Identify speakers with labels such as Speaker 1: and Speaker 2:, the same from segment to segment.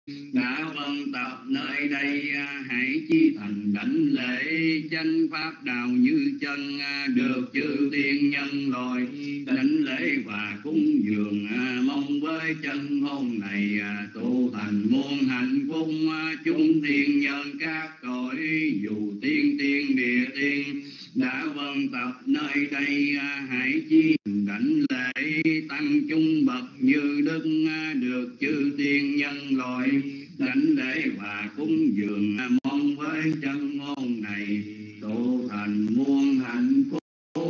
Speaker 1: đã vân tập nơi đây, hãy chi thành đảnh lễ. Chánh pháp đạo như chân, được chư thiên nhân loại đảnh lễ và cúng dường. Mong với chân hôn này, tu thành muôn hạnh phúc. Chúng thiên nhân các cõi, dù tiên tiên địa tiên đã vân tập nơi đây, hãy chi đảnh lễ. Tăng chúng bậc như đức, được chư tiên nhân loại đảnh lễ và cúng dường. Mong với chân ngôn này, tu thành muôn hạnh phúc.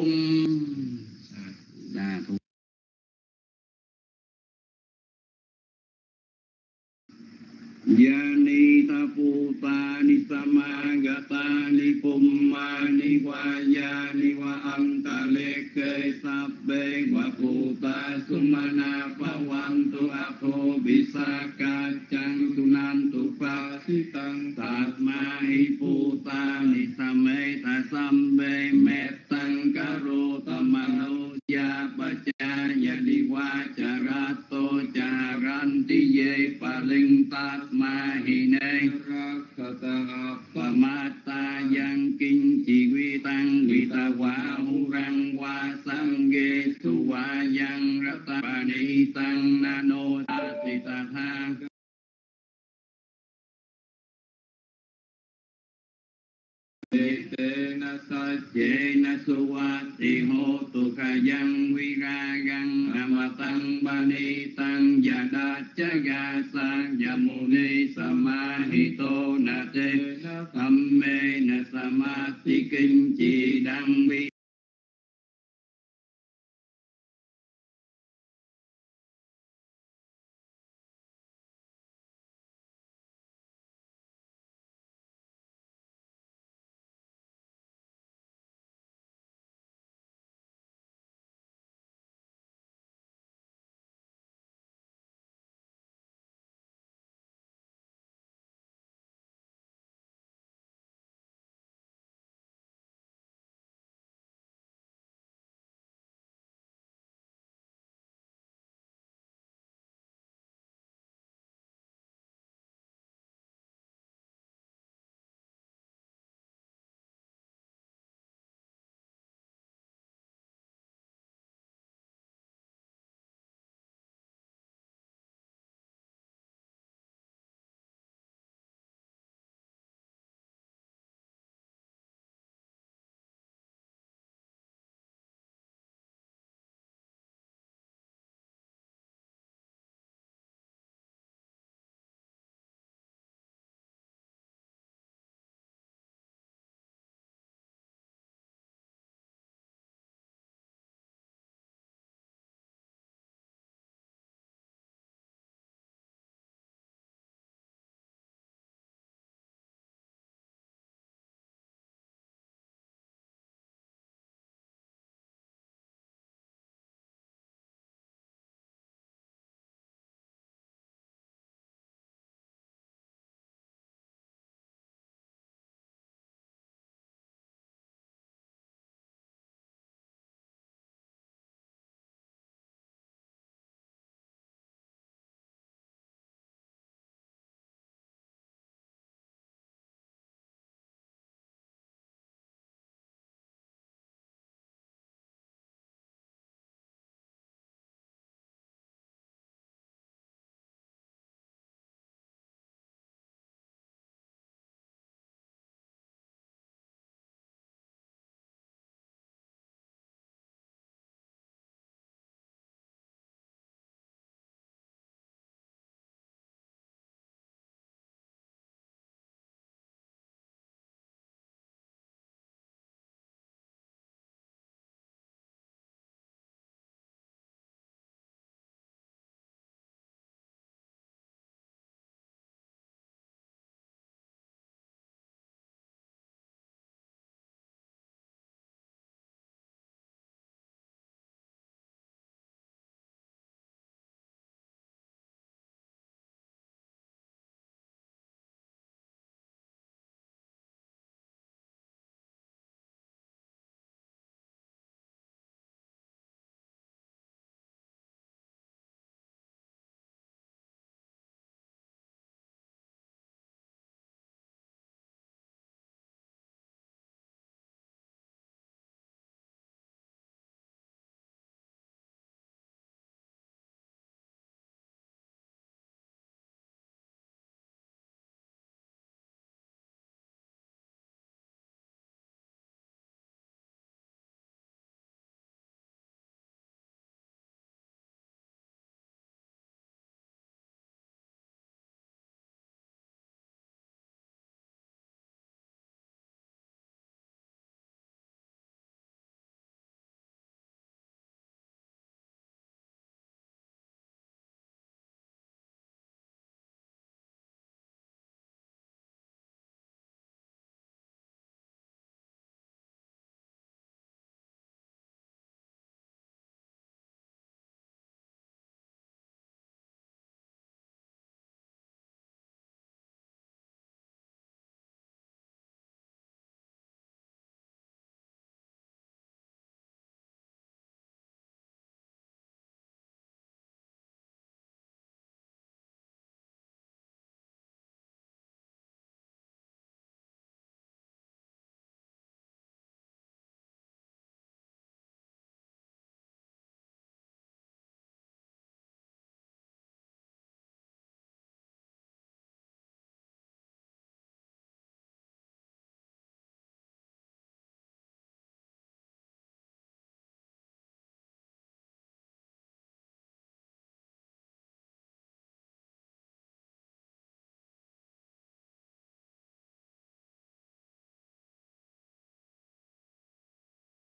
Speaker 1: Yani taputa ni samagata ni pummani vayani wa antaleke sabbe wa puta sumana pawantu ako bisaka chang sunantu pasitang tatmahi puta ni sameta sambe metang karota manuja pacaya diwacarato caranti ye paling tatmahine rakata pamata yang kinh chỉ quy tăng quy ta quả răng qua sang ghê su qua yang rata bà ni tăng nano ta ti ta tha Tê na sa chế na su wa ti hô tu ca yang vi ra gang amatang ba ni tăng ya da cha ga sa ya mu ni samahito na te tham mê na samadhi kinh chỉ đăng vi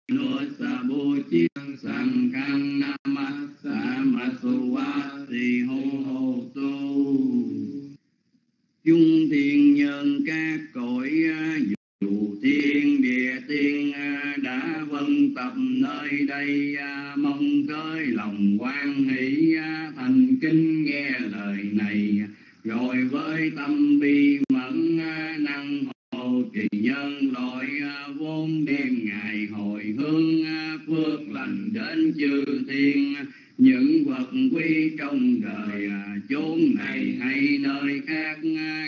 Speaker 1: Lô sa bô chi sang khang nam sa ma su wa si hô hô tu. Chung thiên nhân các cõi dù thiên địa tiên đã vân tập nơi đây, mong tới lòng hoan hỷ thành kính nghe lời này, rồi với tâm bi mẫn năng hộ trì nhân loại vốn đêm ngày hồi hướng phước lành đến chư thiên. Những vật quý trong đời chốn này hay nơi khác,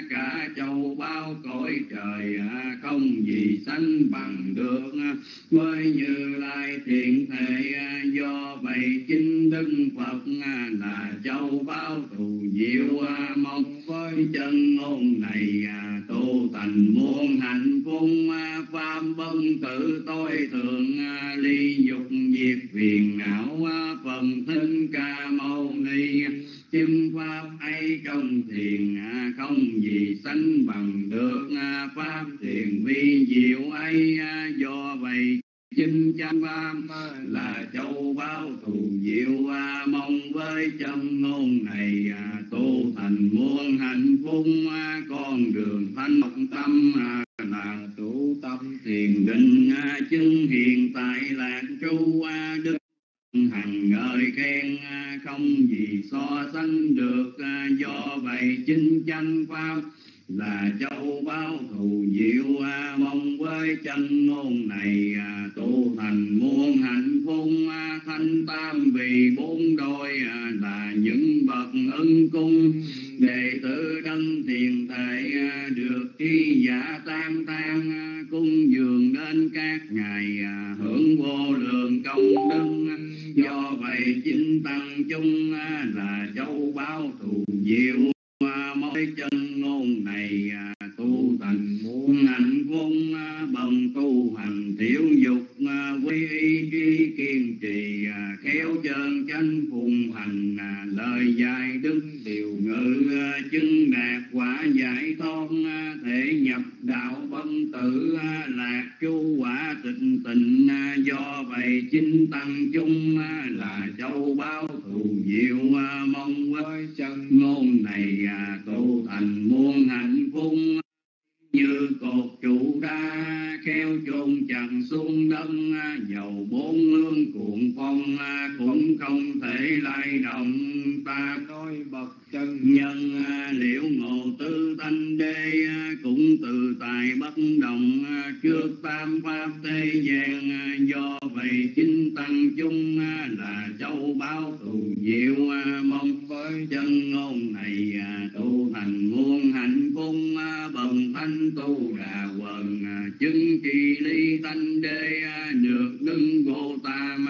Speaker 1: cả châu báu cõi trời không gì sánh bằng được với Như Lai thiện thể. Do vậy chính Đức Phật là châu báu thù diệu, mong với chân ngôn này tu thành muôn hạnh phúc. Pháp vân tự tối thượng ly dục diệt phiền não, phần Thích Ca Mâu Ni chứng pháp ấy trong thiền không gì sánh bằng được. Pháp thiền vi diệu ấy do vậy chính chánh pháp là châu báu thù diệu, mong với chân ngôn này tu thành muôn hạnh phúc. Con đường thanh học tâm là tu tâm thiền định, chứng hiện tại lạc trú. Đức hằng ngợi khen không gì so sánh được. Do vậy chính chánh pháp là châu báu thù diệu, mong với chân ngôn này tu thành muôn hạnh phúc. Thanh tam vì bốn đôi là những bậc ân cung, đệ tử đấng thiền thể được khi giả tam than cung dường đến các ngài hưởng vô lượng công đức. Do vậy chính tăng chung là châu báu thù diệu, mỗi chân ngôn này tu thành muôn hạnh phúc. Bằng tu hành thiếu dục quy y trí kiên trì, khéo chân chánh phụng hành lời dạy đức điều ngữ, chứng đạt quả giải thoát thể nhập đạo vân tử, lạc trú quả tịnh tịnh. Do vậy chính tăng chung là châu báu thù diệu, mong với chân ngôn này tu thành muôn hạnh phúc. Như cột trụ đá khéo chôn chẳng xuống đất, dầu bốn hướng cuộn phong cũng không thể lay động. Ta nói bậc chân nhân liễu ngộ tư thanh đế, cũng từ tài bất động trước tam pháp thế gian. Do vậy chính tăng chung là châu báu thù diệu, mong với chân ngôn này tu thành muôn hạnh phúc. Bần thanh tu đà quần chứng trì ly thanh đế, được đứng vô tam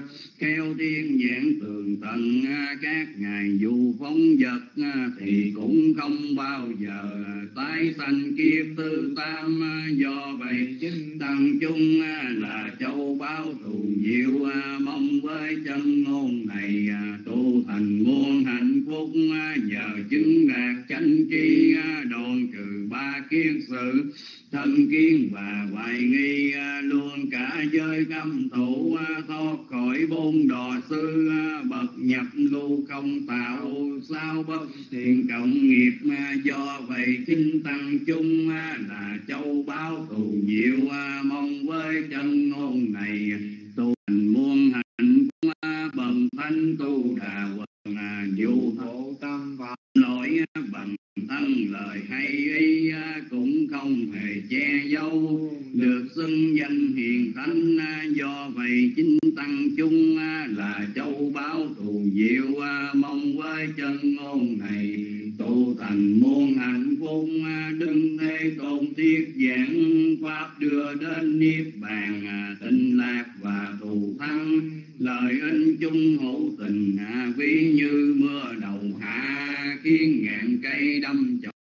Speaker 1: khéo thiên nhãn tường tận. Các ngài dù phóng vật thì cũng không bao giờ tái sanh kiếp thứ tam. Do vậy chính tăng chung là châu báu thù diệu, mong với chân ngôn này tu thành muôn hạnh phúc. Nhờ chứng đạt chánh tri đoạn trừ ba kiết sự thân kiến và hoài nghi, luôn cả giới cấm thủ thoát khỏi bốn đọa sư. Bậc nhập lưu không tạo sao bất thiện cộng nghiệp. Do vậy chính tăng chung là châu báu thù diệu, mong với chân ngôn này tu thành muôn hạnh phúc. Bần thanh tu đà quần dù hộ tâm và lỗi bằng thân lời hay ý cũng không hề che giấu, được xưng danh hiền thánh. Do vậy chính tăng chung là châu báu thù diệu, mong với chân ngôn này tu thành muôn hạnh phúc. Đức Thế Tôn thuyết giảng pháp đưa đến niết bàn, tịnh lạc và thù thắng. Lời ân chung hữu tình ví như mưa đầu hạ, khiến ngàn cây đâm chồi.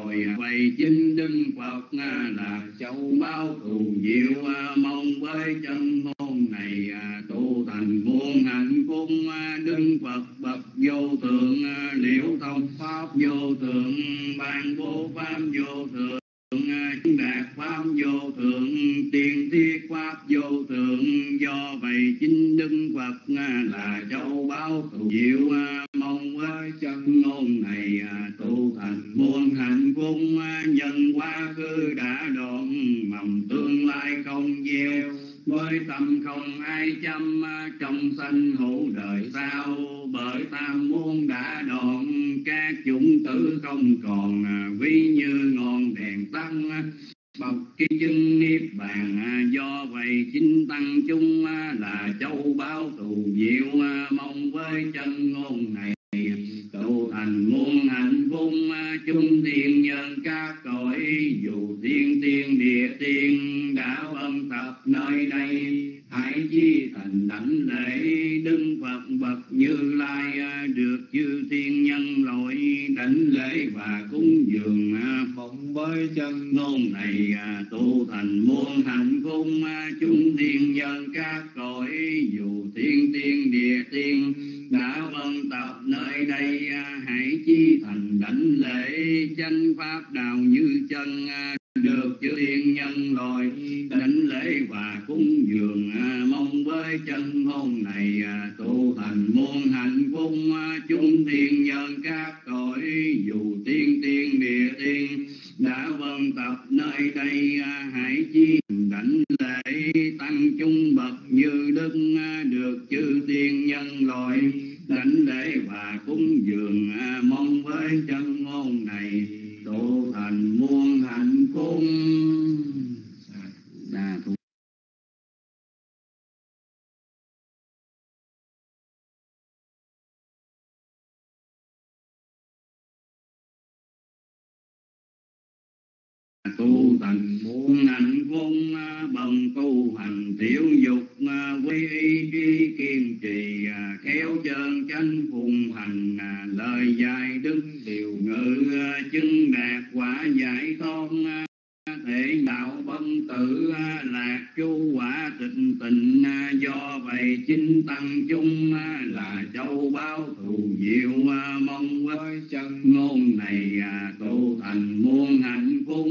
Speaker 1: Vậy chính Đức Phật là châu báu thù diệu, mong với chân ngôn này tu thành muôn hạnh phúc. Đức Phật bậc vô thượng liễu thông pháp vô thượng, ban bố pháp vô thượng, chứng đạt pháp vô thượng, tiên thiết pháp vô thượng. do vậy chính Đức Phật là châu báu thù diệu, mong với chân ngôn này tu thành muôn hạnh phúc. Nhân quá khứ đã đoạn, mầm tương lai không gieo, với tâm không ai chăm, trong sanh hữu đời sau. Bởi tam muôn đã đoạn, các chủng tử không còn, ví như ngọn đèn tăng bậc cái chân niết bàn. Do vậy chính tăng chúng là châu báu thù diệu, mong với chân ngôn này tu thành muôn hạnh phúc. Chúng thiên nhân các cõi, dù thiên tiên địa tiên đã ân tập nơi đây, hãy chi thành đảnh lễ Đức Phật bậc Như Lai. Được chư thiên nhân loại đảnh lễ và cúng dường, mong với chân ngôn này tu thành muôn hạnh phúc. Chúng thiên nhân các cõi, dù thiên tiên địa tiên đã vân tập nơi đây, hãy chi thành đảnh lễ chánh pháp đạo như chân. Được chư thiên nhân loại đảnh lễ và cúng dường, mong với chân ngôn này tu thành muôn hạnh phúc. Chúng thiên nhân các cõi, dù tiên tiên địa tiên đã vân tập nơi đây, hãy chi đảnh lễ tăng chúng bậc như đức. Được chư thiên nhân loại đảnh lễ và cúng dường, mong với chân ngôn này tu thành muôn hạnh phúc. Tu thành muôn hạnh phúc, bằng tu hành tiểu dục, quy y trí kiên trì, khéo chân chánh phụng hành, lời dạy đức điều ngữ, chứng đạt quả giải thoát. Thể đạo vân tử, lạc chu quả tịnh tịnh. Do vậy chính tăng chúng là châu báu thù diệu, mong với chân ngôn này tu thành muôn hạnh phúc.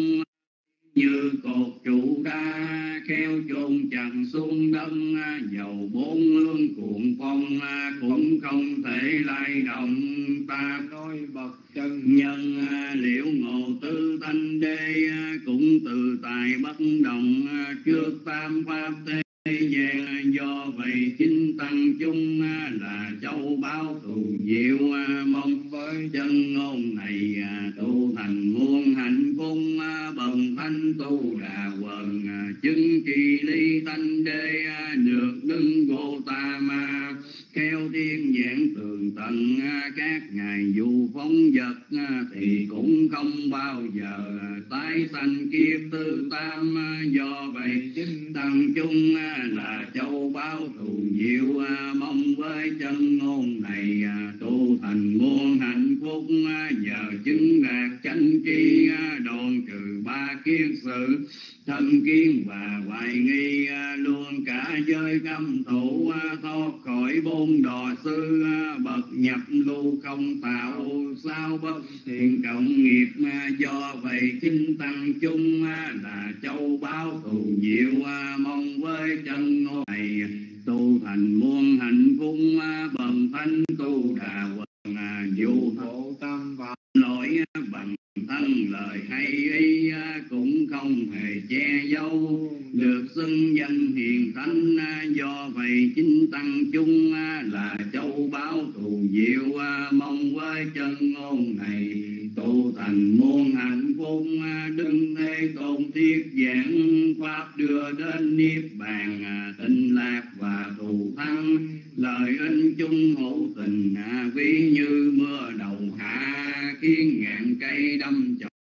Speaker 1: Như cột trụ đá khéo chôn chặt xuống đất, dầu bốn hướng cuộn phong cũng không thể lay động. Ta nói bậc chân nhân liễu ngộ tư thanh đế, cũng từ tài bất động trước tam pháp thế gian. Do vậy chính tăng chúng là châu báu thù diệu, mong với chân ngôn này tu thành muôn hạnh phúc. Bần thanh tu đà quần, chứng kỳ ly thanh đế, được đứng Gô Ta Ma khéo thiên giảng tường tận. Các ngài dù phóng vật thì cũng không bao giờ tái sanh kiếp thứ tam. Do vậy chính tăng chúng là châu báu thù diệu, mong với chân ngôn này tu thành muôn hạnh phúc. Nhờ chứng đạt chánh tri, đoạn trừ ba kiết sử thân kiến và hoài nghi, luôn cả giới cấm thủ thoát khỏi bốn đọa sư. Bậc nhập lưu không tạo sao bất thiện cộng nghiệp. Do vậy chính tăng chúng là châu báu thù diệu, mong với chân ngôn này tu thành muôn hạnh phúc. Bần thanh tu đà quần, dù khổ tâm và lỗi bằng thân lời hay ý, cũng không hề che giấu, được xưng danh hiền thánh. Do vậy chính tăng chúng là châu báu thù diệu, mong với chân ngôn này tu thành muôn hạnh phúc. Đức Thế Tôn thiết giảng pháp đưa đến niết bàn, tịnh lạc và thù thắng. Lời ân chung hữu tình, ví như mưa đầu hạ khiến ngàn cây đâm chồi.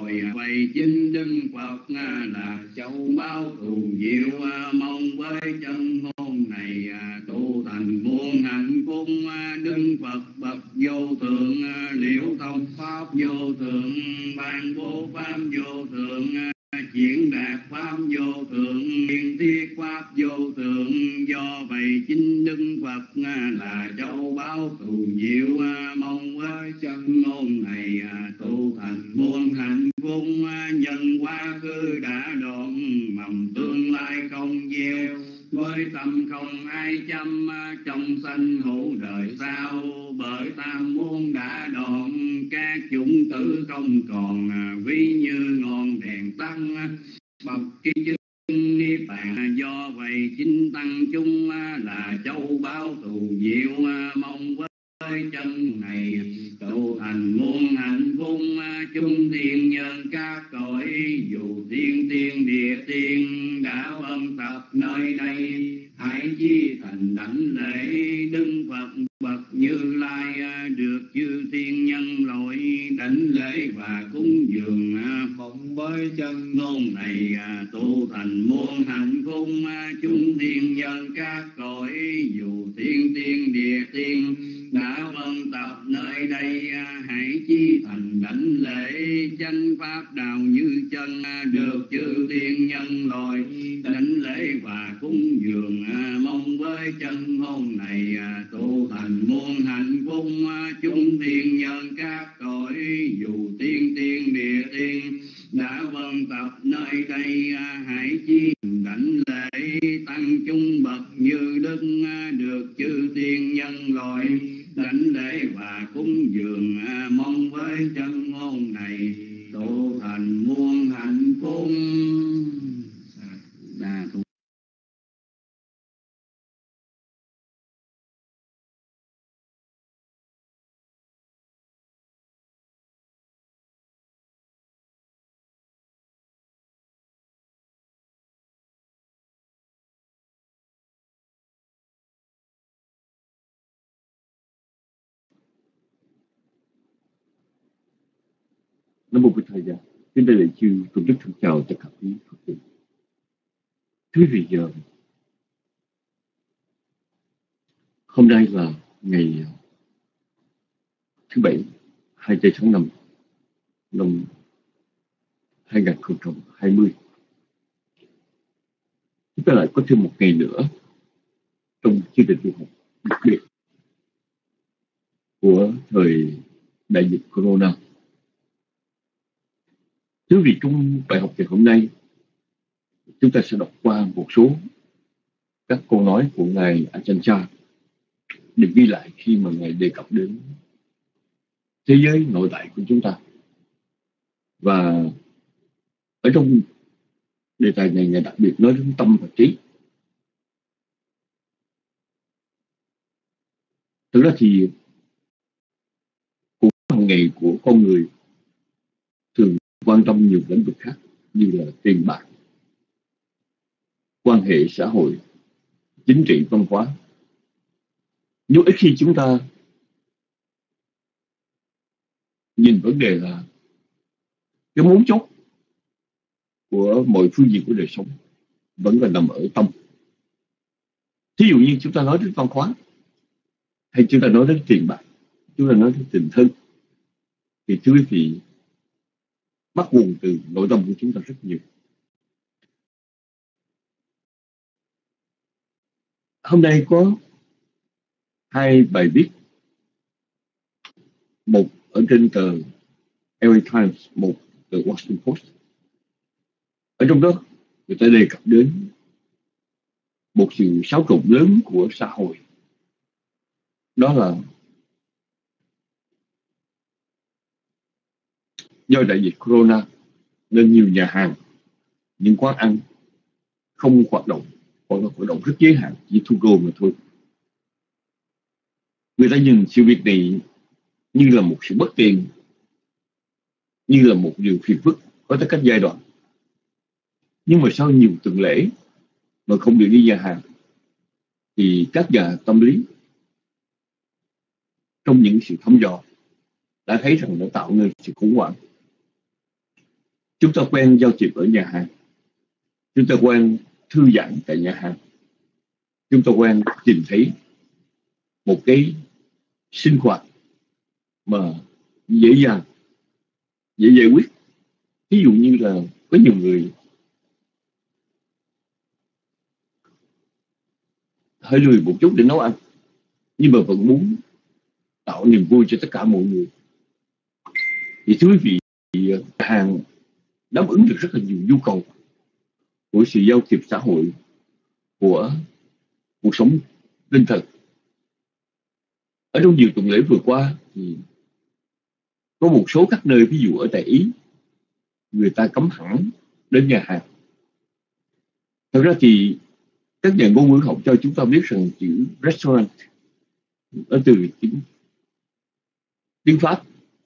Speaker 1: Vậy chính Đức Phật là châu báu thù diệu, mong với chân ngôn này tu thành muôn hạnh phúc. Đức Phật bậc vô thượng, liễu thông pháp vô thượng, ban bố pháp vô thượng, diễn đạt pháp vô thượng, liên thiết pháp vô thượng. Do vậy chính Đức Phật là châu báu thù diệu, mong với chân ngôn này tu thành muôn hạnh phúc. Nhân quá khứ đã đoạn, mầm tương lai không gieo, với với tâm không ai chăm, trong sanh hữu đời sau. Bởi tam muôn đã đoạn, các chủng tử không còn, ví như ngọn đèn tăng bậc tri chứng niết bàn. Do vậy chính tăng chúng là châu báu thù diệu, mong với chân này tụ thành muôn hạnh phúc. Chúng thiên nhân các cõi, dù thiên tiên địa tiên đã ân tập nơi đây. Hãy chi thành đảnh lễ Đức Phật bậc Như Lai, được chư thiên nhân loại đảnh lễ và cúng dường. Mong với chân ngôn này tu thành muôn hạnh phúc. Chúng thiên nhân các cõi, dù thiên tiên địa tiên đã vân tập nơi đây. Hãy chi thành đảnh lễ chánh pháp đạo như chân, được chư thiên nhân loại đảnh lễ và cúng dường. Mong với chân ngôn này tu thành muôn hạnh phúc. Chúng thiên nhân các cõi, dù tiên tiên địa tiên đã vân tập nơi đây. Hãy chi đảnh lễ tăng chúng bậc như đức, được chư thiên nhân loại đảnh lễ và cúng dường. Mong với chân ngôn này tụ thành muôn hạnh phúc.
Speaker 2: Nam mô Bổn Thầy Dạ. Kính đại lễ chư tôn đức thân chào tất cả quý Phật tử. Thưa quý vị, hôm nay là ngày thứ Bảy, 20 tháng 5 năm 2020. Chúng ta lại có thêm một ngày nữa trong chương trình du học đặc biệt của thời đại dịch Corona. Thưa quý vị, trong bài học ngày hôm nay, chúng ta sẽ đọc qua một số các câu nói của Ngài Ajahn Chah được ghi lại khi mà Ngài đề cập đến thế giới nội tại của chúng ta. Và ở trong đề tài này, Ngài đặc biệt nói đến tâm và trí. Thực ra thì cuộc hàng ngày của con người thường quan tâm nhiều lĩnh vực khác, như là tiền bạc, quan hệ xã hội, chính trị, văn hóa. Nhưng ít khi chúng ta nhìn vấn đề là cái mấu chốt của mọi phương diện của đời sống vẫn là nằm ở tâm. Thí dụ như chúng ta nói đến văn hóa, hay chúng ta nói đến tiền bạc, chúng ta nói đến tình thân, thì thưa quý vị, bắt nguồn từ nội tâm của chúng ta rất nhiều. Hôm nay có hai bài viết, một ở trên tờ LA Times, một tờ Washington Post. Ở trong đó người ta đề cập đến một sự xáo trộn lớn của xã hội. Đó là do đại dịch Corona nên nhiều nhà hàng, những quán ăn không hoạt động, hoặc là hoạt động rất giới hạn, chỉ thu gom mà thôi. Người ta nhìn sự việc này như là một sự bất tiện, như là một điều phiền phức có tới các giai đoạn. Nhưng mà sau nhiều tuần lễ mà không được đi nhà hàng, thì các nhà tâm lý trong những sự thăm dò đã thấy rằng nó tạo nên sự khủng hoảng. Chúng ta quen giao tiếp ở nhà hàng, chúng ta quen thư giãn tại nhà hàng, chúng ta quen tìm thấy một cái sinh hoạt mà dễ dàng, dễ giải quyết. Ví dụ như là có nhiều người hơi lười một chút để nấu ăn, nhưng mà vẫn muốn tạo niềm vui cho tất cả mọi người. Thì thưa quý vị, nhà hàng đáp ứng được rất là nhiều nhu cầu của sự giao tiếp xã hội của cuộc sống tinh thần. Ở trong nhiều tuần lễ vừa qua thì có một số các nơi, ví dụ ở tại Ý, người ta cấm hẳn đến nhà hàng. Thật ra thì các nhà ngôn ngữ học cho chúng ta biết rằng chữ restaurant ở từ tiếng Pháp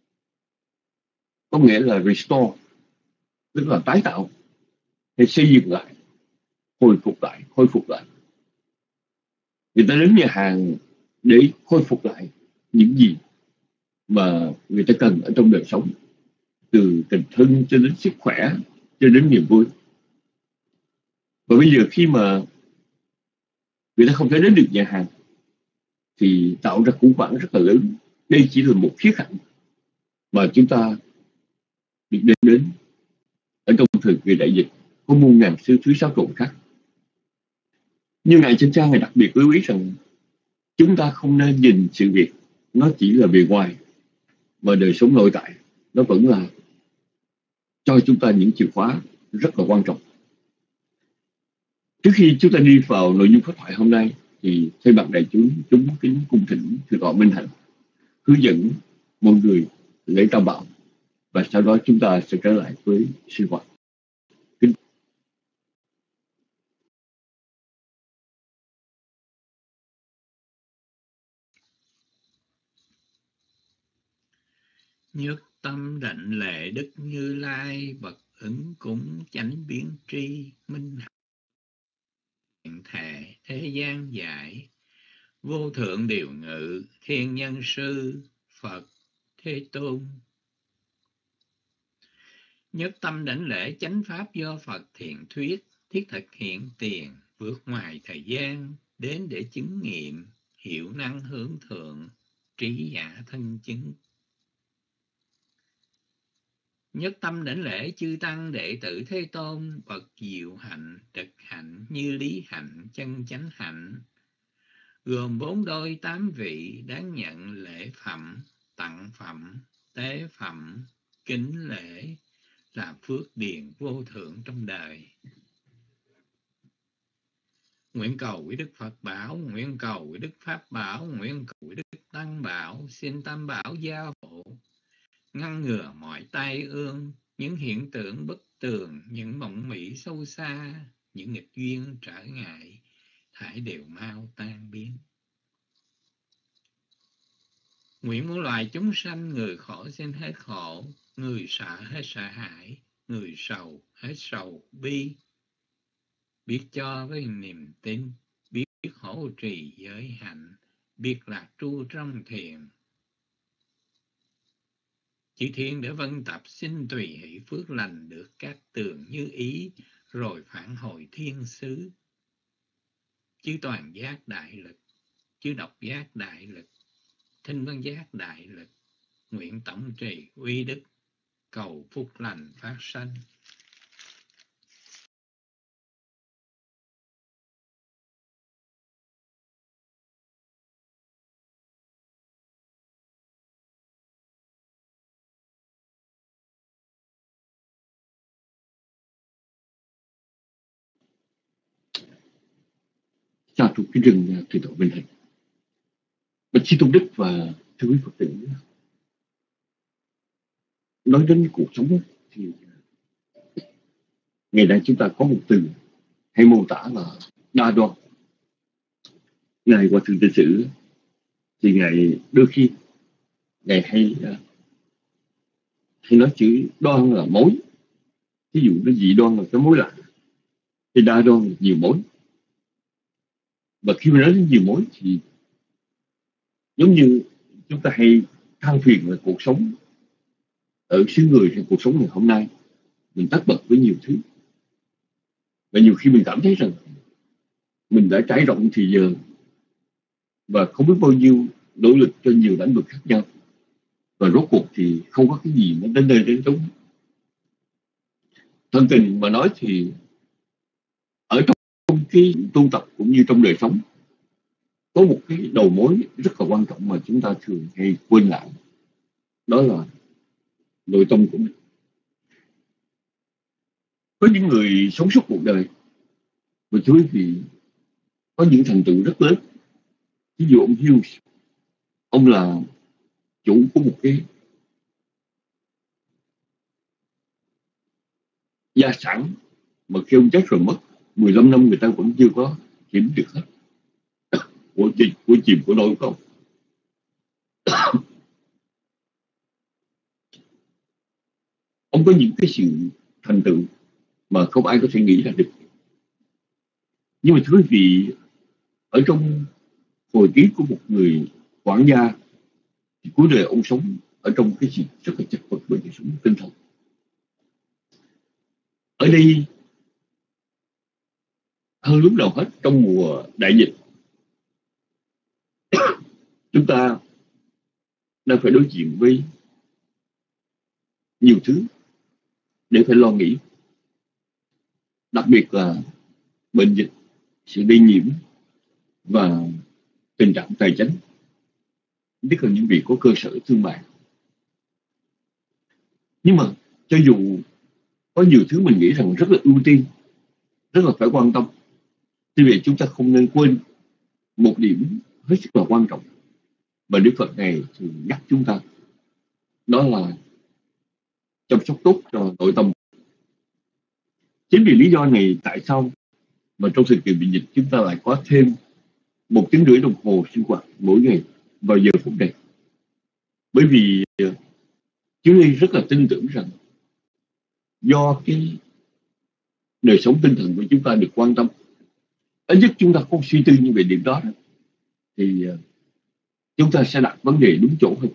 Speaker 2: có nghĩa là restore, tức là tái tạo hay xây dựng lại, khôi phục lại. Người ta đến nhà hàng để khôi phục lại những gì mà người ta cần ở trong đời sống, từ tình thân cho đến sức khỏe cho đến niềm vui. Và bây giờ khi mà người ta không thể đến được nhà hàng thì tạo ra khủng hoảng rất là lớn. Đây chỉ là một khía cạnh mà chúng ta được đến ở trong thời kỳ đại dịch. Có muôn ngàn thứ xáo trộn khác. Nhưng Ngài Chánh Cha, Ngài đặc biệt lưu ý rằng chúng ta không nên nhìn sự việc nó chỉ là bề ngoài, mà đời sống nội tại nó vẫn là cho chúng ta những chìa khóa rất là quan trọng. Trước khi chúng ta đi vào nội dung pháp thoại hôm nay thì thay mặt đại chúng kính cung thỉnh Thượng tọa Minh Hạnh hướng dẫn mọi người lễ tam bảo, và sau đó chúng ta sẽ trở lại với sinh hoạt.
Speaker 3: Nhất tâm đảnh lễ Đức Như Lai, bậc ứng cúng chánh biến tri, minh hạnh thệ thế gian giải, vô thượng điều ngự thiên nhân sư, Phật Thế Tôn. Nhất tâm đảnh lễ chánh pháp do Phật thiện thuyết, thiết thực hiện tiền, vượt ngoài thời gian, đến để chứng nghiệm, hiệu năng hướng thượng, trí giả thân chứng. Nhất tâm đảnh lễ chư tăng đệ tử Thế Tôn, bậc diệu hạnh, trực hạnh, như lý hạnh, chân chánh hạnh, gồm 4 đôi 8 vị, đáng nhận lễ phẩm, tặng phẩm, tế phẩm, kính lễ, là phước điền vô thượng trong đời. Nguyện cầu quý Đức Phật bảo, nguyện cầu quý Đức Pháp bảo, nguyện cầu quý Đức Tăng bảo, xin Tam bảo gia hộ, ngăn ngừa mọi tai ương, những hiện tượng bất tường, những mộng mị sâu xa, những nghịch duyên trở ngại, thải đều mau tan biến. Nguyện muôn loài chúng sanh, người khổ xin hết khổ, người sợ hết sợ hãi, người sầu hết sầu bi, biết cho với niềm tin, biết hỗ trì giới hạnh, biết lạc tru trong thiền. Chư thiên để vân tập xin tùy hỷ phước lành, được các tường như ý, rồi phản hồi thiên xứ. Chư toàn giác đại lực, chư độc giác đại lực, thinh văn giác đại lực, nguyện tổng trì uy đức, cầu phúc lành phát sanh.
Speaker 2: Chào thuộc cái rừng Thượng tọa Minh Hạnh, bạch Chí Tôn Đức và thưa quý Phật tử. Nói đến cuộc sống thì ngày nay chúng ta có một từ hay mô tả là đa đoan. Ngài Hòa Thượng Tịnh Sự thì Ngài đôi khi Ngài hay nói chữ đoan là mối. Ví dụ nó dị đoan là cái mối lạ, thì đa đoan là nhiều mối. Và khi mà nói đến nhiều mối thì giống như chúng ta hay than phiền là cuộc sống ở xứ người hay cuộc sống ngày hôm nay mình tất bật với nhiều thứ, và nhiều khi mình cảm thấy rằng mình đã trải rộng thì giờ và không biết bao nhiêu nỗ lực cho nhiều lĩnh vực khác nhau, và rốt cuộc thì không có cái gì nó đến nơi đến chốn. Thân tình mà nói thì ở trong cái tu tập cũng như trong đời sống có một cái đầu mối rất là quan trọng mà chúng ta thường hay quên lãng, đó là nội tâm của mình. Có những người sống suốt cuộc đời, và thưa quý vị, có những thành tựu rất lớn. Ví dụ ông Hughes, ông là chủ của một cái gia sản mà khi ông chết rồi mất 15 năm người ta vẫn chưa có kiểm được hết của chìm của nổi của ông. Ông có những cái sự thành tựu mà không ai có thể nghĩ ra được. Nhưng mà thưa quý vị, ở trong hồi ký của một người quản gia thì cuối đời ông sống ở trong cái sự rất là chật vật bởi đời sống tinh thần. Ở đây hơn lúc nào hết trong mùa đại dịch, chúng ta đang phải đối diện với nhiều thứ để phải lo nghĩ, đặc biệt là bệnh dịch, sự lây nhiễm và tình trạng tài chính, nhất là những việc có cơ sở thương mại. Nhưng mà cho dù có nhiều thứ mình nghĩ rằng rất là ưu tiên, rất là phải quan tâm, tuy vậy chúng ta không nên quên một điểm hết sức là quan trọng mà Đức Phật này thường nhắc chúng ta, đó là chăm sóc tốt cho nội tâm. Chính vì lý do này tại sao mà trong thời kỳ bị dịch chúng ta lại có thêm 1,5 tiếng đồng hồ sinh hoạt mỗi ngày vào giờ phút này. Bởi vì chúng tôi rất là tin tưởng rằng do cái đời sống tinh thần của chúng ta được quan tâm, ít nhất chúng ta không suy tư như về điểm đó, thì chúng ta sẽ đặt vấn đề đúng chỗ hơn.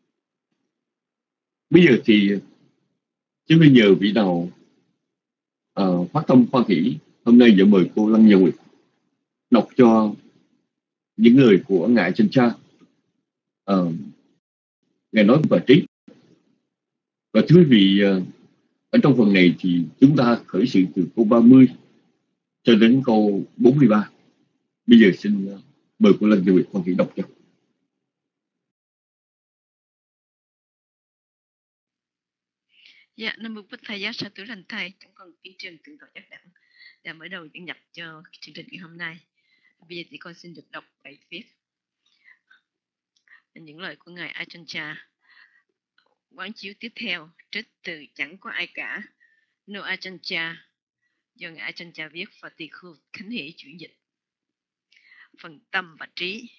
Speaker 2: Bây giờ thì chúng tôi nhờ vị nào phát tâm khoa hỷ hôm nay vợ mời cô Lăng Nhật Nguyệt đọc cho những người của ngài Chân Cha, ngài nói và trí. Và thưa quý vị, ở trong phần này thì chúng ta khởi sự từ câu 30 cho đến câu 43. Bây giờ xin mời cô Lăng Nhật Nguyệt khoa hỷ đọc cho.
Speaker 4: Dạ, Nam Mô Bích Thầy Giáo Sa Tử Lành Thầy, chúng con kính trân thượng tọa giác đẳng đã mở đầu diễn nhập cho chương trình ngày hôm nay. Bây giờ thì con xin được đọc bài viết những lời của ngài Ajahn Chah. Quán chiếu tiếp theo trích từ Chẳng có ai cả, No Ajahn Chah, do ngài Ajahn Chah viết và Tỳ Khu Khánh Hỷ chuyển dịch. Phần tâm và trí.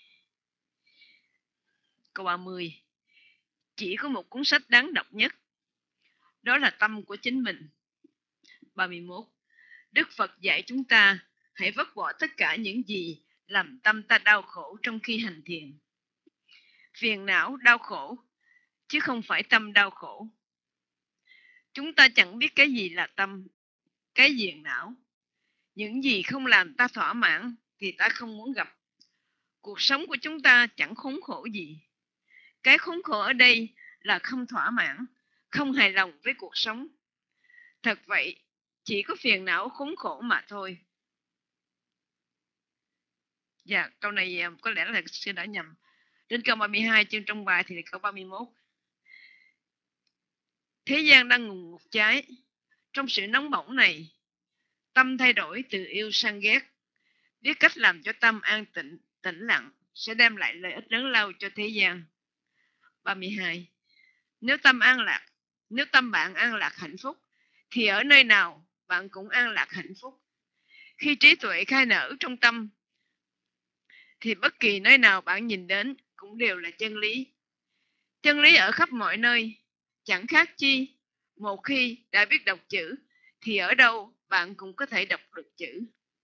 Speaker 4: Câu 30. Chỉ có một cuốn sách đáng đọc nhất, đó là tâm của chính mình. 31. Đức Phật dạy chúng ta hãy vứt bỏ tất cả những gì làm tâm ta đau khổ trong khi hành thiền. Phiền não đau khổ, chứ không phải tâm đau khổ. Chúng ta chẳng biết cái gì là tâm, cái gì là não. Những gì không làm ta thỏa mãn thì ta không muốn gặp. Cuộc sống của chúng ta chẳng khốn khổ gì. Cái khốn khổ ở đây là không thỏa mãn, không hài lòng với cuộc sống. Thật vậy, chỉ có phiền não khốn khổ mà thôi. Dạ, câu này có lẽ là sư đã nhầm. Đến câu 32 chương trong bài thì là câu 31. Thế gian đang ngùn ngụt cháy. Trong sự nóng bỏng này, tâm thay đổi từ yêu sang ghét. Biết cách làm cho tâm an tịnh, tĩnh lặng sẽ đem lại lợi ích lớn lao cho thế gian. 32. Nếu tâm bạn an lạc hạnh phúc, thì ở nơi nào bạn cũng an lạc hạnh phúc. Khi trí tuệ khai nở trong tâm, thì bất kỳ nơi nào bạn nhìn đến cũng đều là chân lý. Chân lý ở khắp mọi nơi, chẳng khác chi. Một khi đã biết đọc chữ, thì ở đâu bạn cũng có thể đọc được chữ.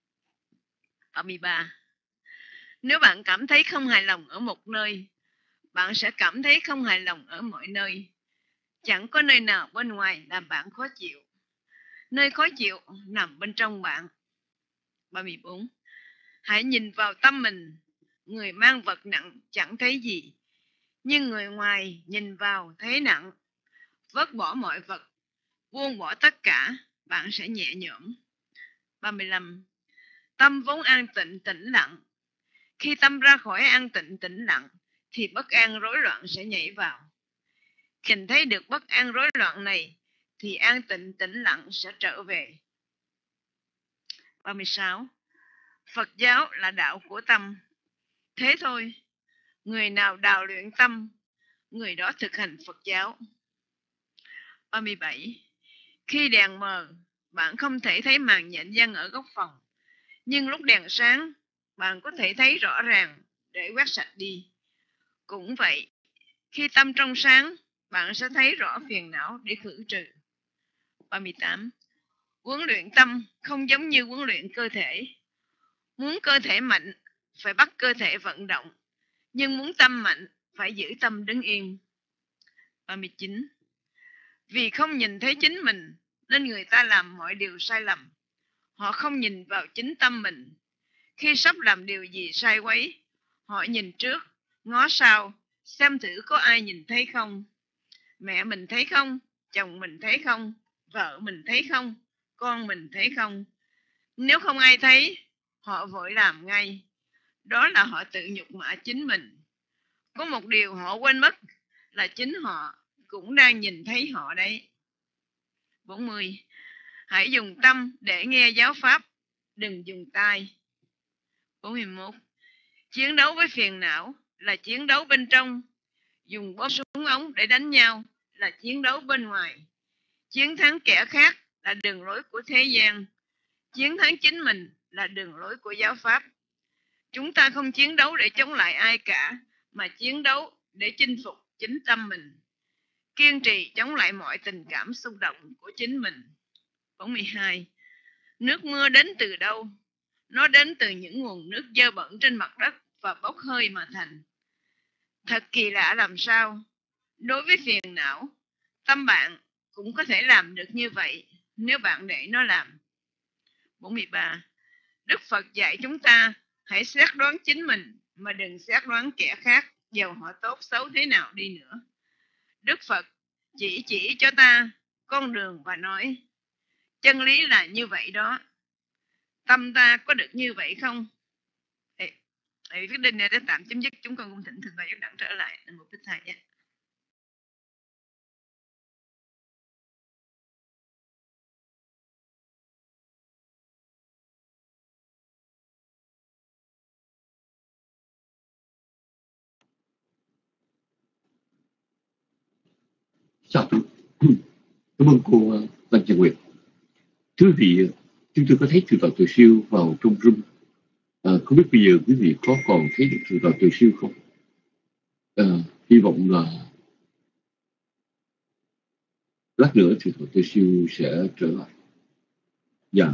Speaker 4: 33. Nếu bạn cảm thấy không hài lòng ở một nơi, bạn sẽ cảm thấy không hài lòng ở mọi nơi. Chẳng có nơi nào bên ngoài làm bạn khó chịu. Nơi khó chịu nằm bên trong bạn. 34. Hãy nhìn vào tâm mình. Người mang vật nặng chẳng thấy gì, nhưng người ngoài nhìn vào thấy nặng. Vớt bỏ mọi vật, buông bỏ tất cả, bạn sẽ nhẹ nhõm. 35. Tâm vốn an tịnh tĩnh lặng. Khi tâm ra khỏi an tịnh tĩnh lặng, thì bất an rối loạn sẽ nhảy vào. Nhìn thấy được bất an rối loạn này, thì an tịnh tĩnh lặng sẽ trở về. 36. Phật giáo là đạo của tâm. Thế thôi, người nào đào luyện tâm, người đó thực hành Phật giáo. 37. Khi đèn mờ, bạn không thể thấy màn nhện văng ở góc phòng. Nhưng lúc đèn sáng, bạn có thể thấy rõ ràng để quét sạch đi. Cũng vậy, khi tâm trong sáng, bạn sẽ thấy rõ phiền não để khử trừ. 38. Huấn luyện tâm không giống như huấn luyện cơ thể. Muốn cơ thể mạnh, phải bắt cơ thể vận động. Nhưng muốn tâm mạnh, phải giữ tâm đứng yên. 39. Vì không nhìn thấy chính mình, nên người ta làm mọi điều sai lầm. Họ không nhìn vào chính tâm mình. Khi sắp làm điều gì sai quấy, họ nhìn trước, ngó sau, xem thử có ai nhìn thấy không. Mẹ mình thấy không? Chồng mình thấy không? Vợ mình thấy không? Con mình thấy không? Nếu không ai thấy, họ vội làm ngay. Đó là họ tự nhục mạ chính mình. Có một điều họ quên mất là chính họ cũng đang nhìn thấy họ đấy. 40. Hãy dùng tâm để nghe giáo pháp, đừng dùng tai. 41. Chiến đấu với phiền não là chiến đấu bên trong. Dùng bó súng ống để đánh nhau là chiến đấu bên ngoài. Chiến thắng kẻ khác là đường lối của thế gian. Chiến thắng chính mình là đường lối của giáo pháp. Chúng ta không chiến đấu để chống lại ai cả, mà chiến đấu để chinh phục chính tâm mình. Kiên trì chống lại mọi tình cảm xung động của chính mình. 42. Nước mưa đến từ đâu? Nó đến từ những nguồn nước dơ bẩn trên mặt đất và bốc hơi mà thành. Thật kỳ lạ làm sao? Đối với phiền não, tâm bạn cũng có thể làm được như vậy nếu bạn để nó làm. 43. Đức Phật dạy chúng ta hãy xét đoán chính mình mà đừng xét đoán kẻ khác, dầu họ tốt xấu thế nào đi nữa. Đức Phật chỉ cho ta con đường và nói chân lý là như vậy đó. Tâm ta có được như vậy không? Quyết định này đã tạm chấm dứt. Chúng con cùng thỉnh thường và giác đẳng trở lại là một tích thầy nhé.
Speaker 2: Sao? Cảm ơn cô Văn Trần Nguyệt. Thưa quý vị, chúng tôi có thấy Thượng tọa Từ Siêu vào trong room. Không biết bây giờ quý vị có còn thấy được Thượng tọa Từ Siêu không? Hy vọng là lát nữa Thượng tọa Từ Siêu sẽ trở lại. Dạ.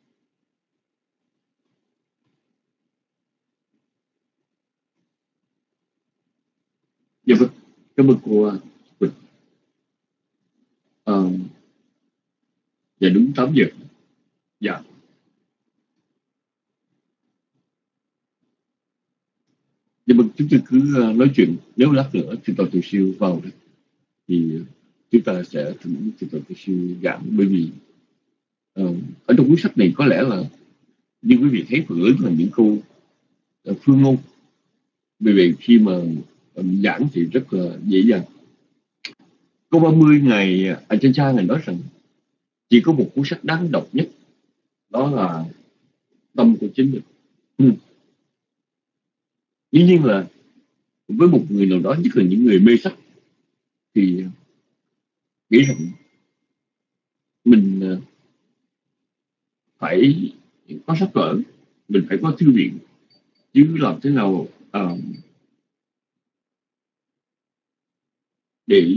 Speaker 2: Dạ vâng. Cảm ơn cô Quỳnh. Dạ đúng 8 giờ. Dạ. Dạ vâng, chúng tôi cứ nói chuyện. Nếu lát nữa Thượng tọa Từ Siêu vào đấy, thì chúng ta sẽ thỉnh Thượng tọa Từ Siêu giảng. Bởi vì ở trong cuốn sách này có lẽ là như quý vị thấy phần lớn là những câu phương ngôn. Vì vậy khi mà giảng thì rất là dễ dàng. Câu 30 ngày trên trang này nói rằng chỉ có một cuốn sách đáng đọc nhất, đó là tâm của chính mình. Dĩ nhiên là với một người nào đó, nhất là những người mê sách, thì nghĩ rằng mình phải có sách vở, mình phải có thư viện, chứ làm thế nào để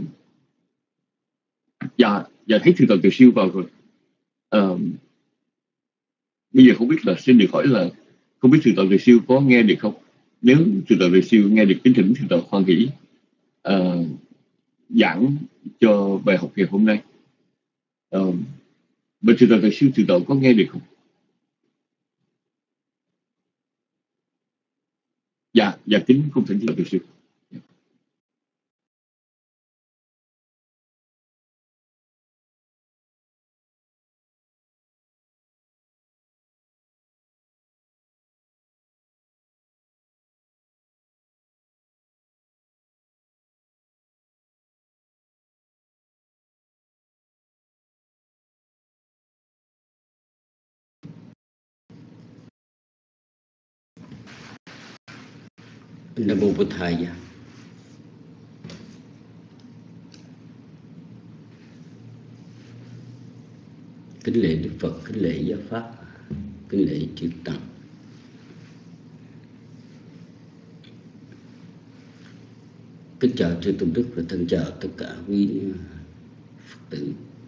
Speaker 2: và thấy Thượng tọa Từ Siêu vào rồi. Bây giờ không biết là xin được hỏi là không biết Thượng tọa Từ Siêu có nghe được không? Nếu Thượng tọa Từ Siêu nghe được, kính thỉnh Thượng tọa hoan hỷ giảng cho bài học ngày hôm nay. Bên Thượng tọa Từ Siêu, Thượng tọa có nghe được không? Dạ kính cung thỉnh Thượng tọa Từ Siêu.
Speaker 5: Nam mô Bụt Thầy. Kính lễ Đức Phật, kính lễ Giáo Pháp, kính lễ chư Tăng. Kính chào chư tôn đức và thân chào tất cả quý Phật tử.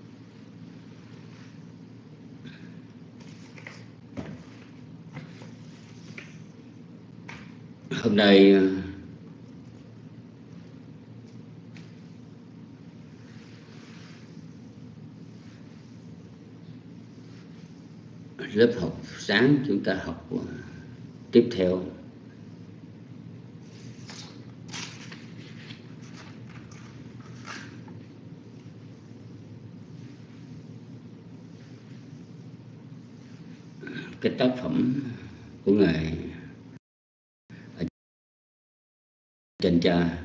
Speaker 5: Hôm nay lớp học sáng chúng ta học tiếp theo cái tác phẩm của ngài Chanh Cha.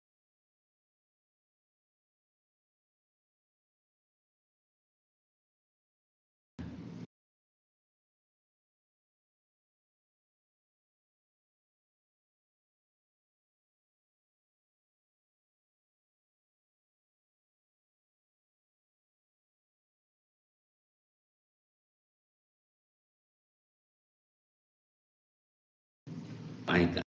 Speaker 5: Ai cả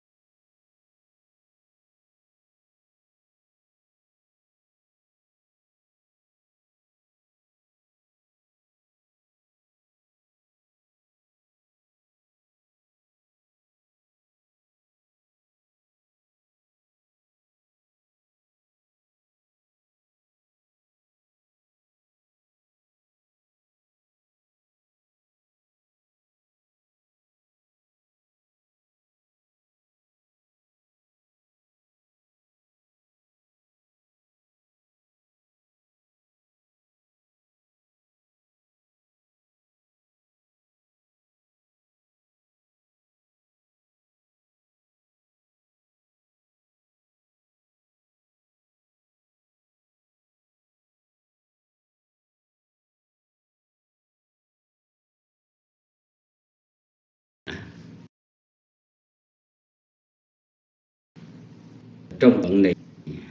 Speaker 5: trong đoạn này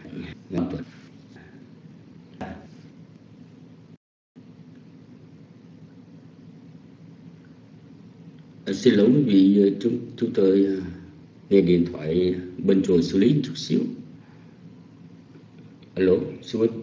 Speaker 5: xin lỗi quý vị, chúng tôi nghe điện thoại bên rồi xử lý một chút xíu. Alo, xin lỗi.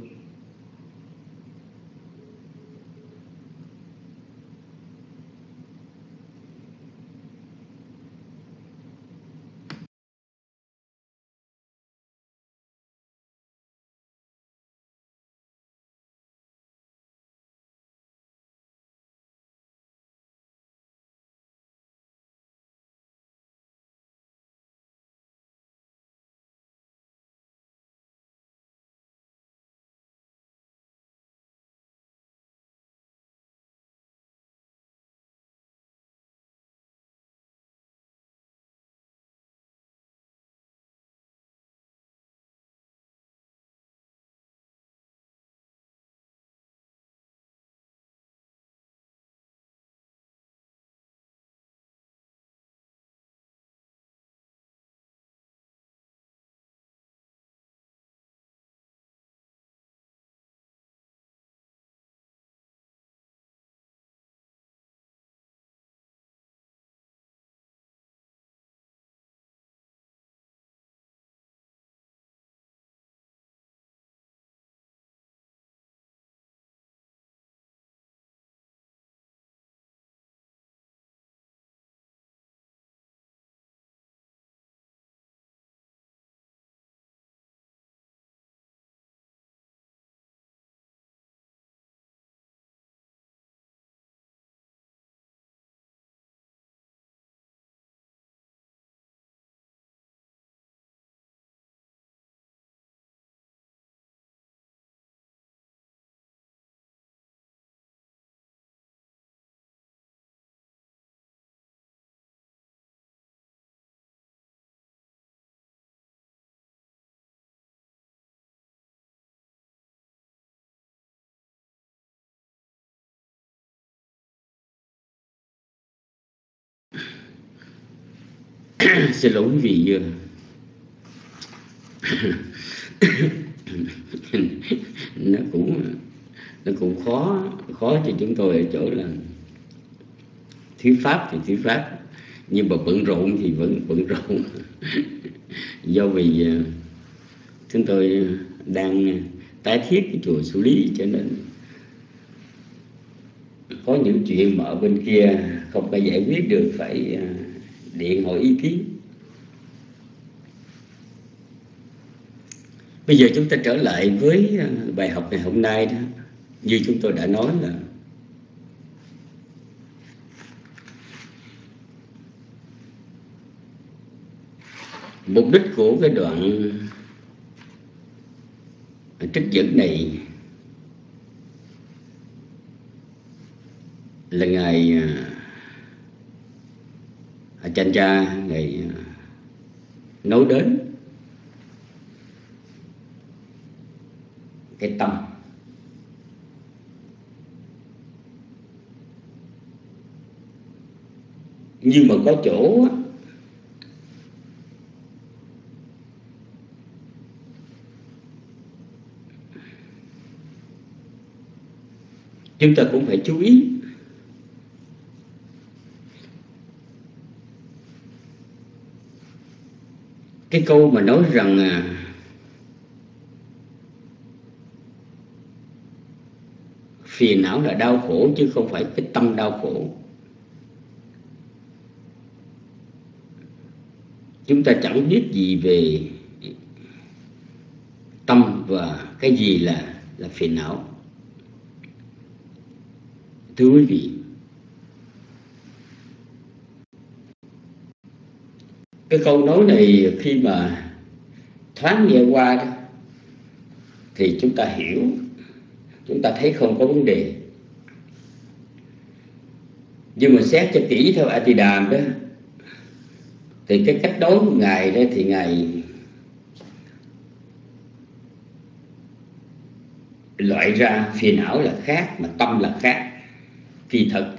Speaker 5: Xin lỗi quý vị, nó cũng khó cho chúng tôi ở chỗ là thuyết pháp thì thuyết pháp, nhưng mà bận rộn thì vẫn bận rộn. Do vì chúng tôi đang tái thiết cái chùa Xử Lý, cho nên có những chuyện mà ở bên kia không có giải quyết được, phải điện hỏi ý kiến. Bây giờ chúng ta trở lại với bài học ngày hôm nay đó. Như chúng tôi đã nói là mục đích của cái đoạn trích dẫn này là Ngài Achancha Ngài nói đến cái tâm. Nhưng mà có chỗ chúng ta cũng phải chú ý. Cái câu mà nói rằng phiền não là đau khổ chứ không phải cái tâm đau khổ. Chúng ta chẳng biết gì về tâm và cái gì là phiền não. Thưa quý vị, cái câu nói này khi mà thoáng nghe qua đó, thì chúng ta hiểu, chúng ta thấy không có vấn đề. Nhưng mà xét cho kỹ theo Atidam đó, thì cái cách nói của Ngài đó thì Ngài loại ra phiền não là khác mà tâm là khác. Kỳ thật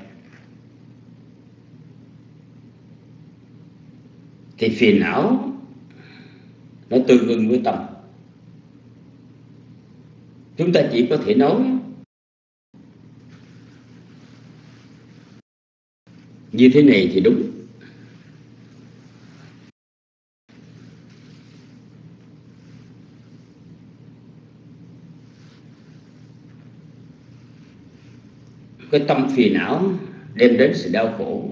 Speaker 5: thì phiền não nó tương ưng với tâm. Chúng ta chỉ có thể nói như thế này thì đúng. Cái tâm phiền não đem đến sự đau khổ,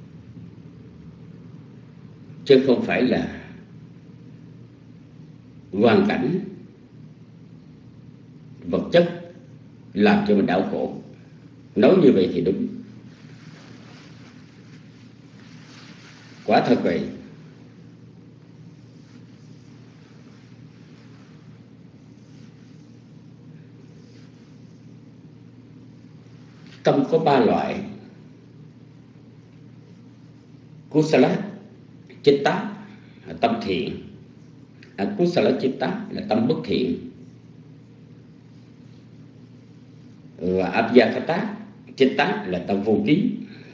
Speaker 5: chứ không phải là hoàn cảnh vật chất làm cho mình đau khổ. Nói như vậy thì đúng. Quả thật vậy. Tâm có 3 loại: Kusala Chitta là tâm thiện, Kusala Chitta là tâm bất thiện, và Abhyakata Chitta là tâm vô ký.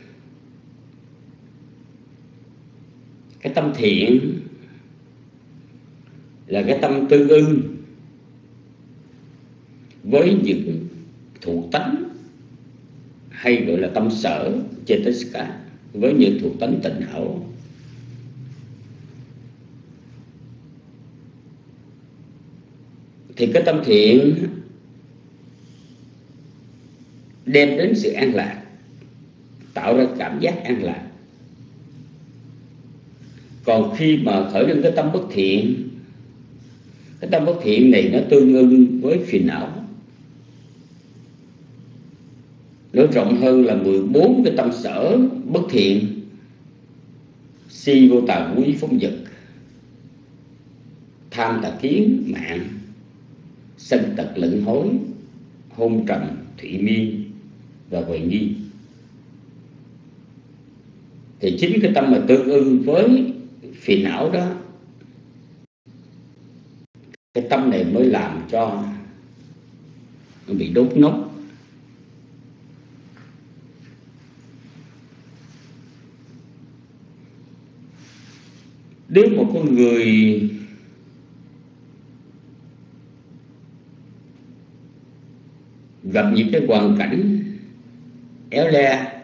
Speaker 5: Cái tâm thiện là cái tâm tương ưng với những thuộc tánh, hay gọi là tâm sở Cetasika, với những thuộc tánh tịnh hảo. Thì cái tâm thiện đem đến sự an lạc, tạo ra cảm giác an lạc. Còn khi mà khởi lên cái tâm bất thiện, cái tâm bất thiện này nó tương ưng với phiền não. Nó rộng hơn là 14 cái tâm sở bất thiện: si vô tà quý phóng dật, tham tà kiến mạng, sân tật lẫn hối, hôn trầm thủy miên và huệ nghi. Thì chính cái tâm mà tương ưng với phiền não đó, cái tâm này mới làm cho nó bị đốt nốt. Nếu một con người gặp những cái hoàn cảnh éo le,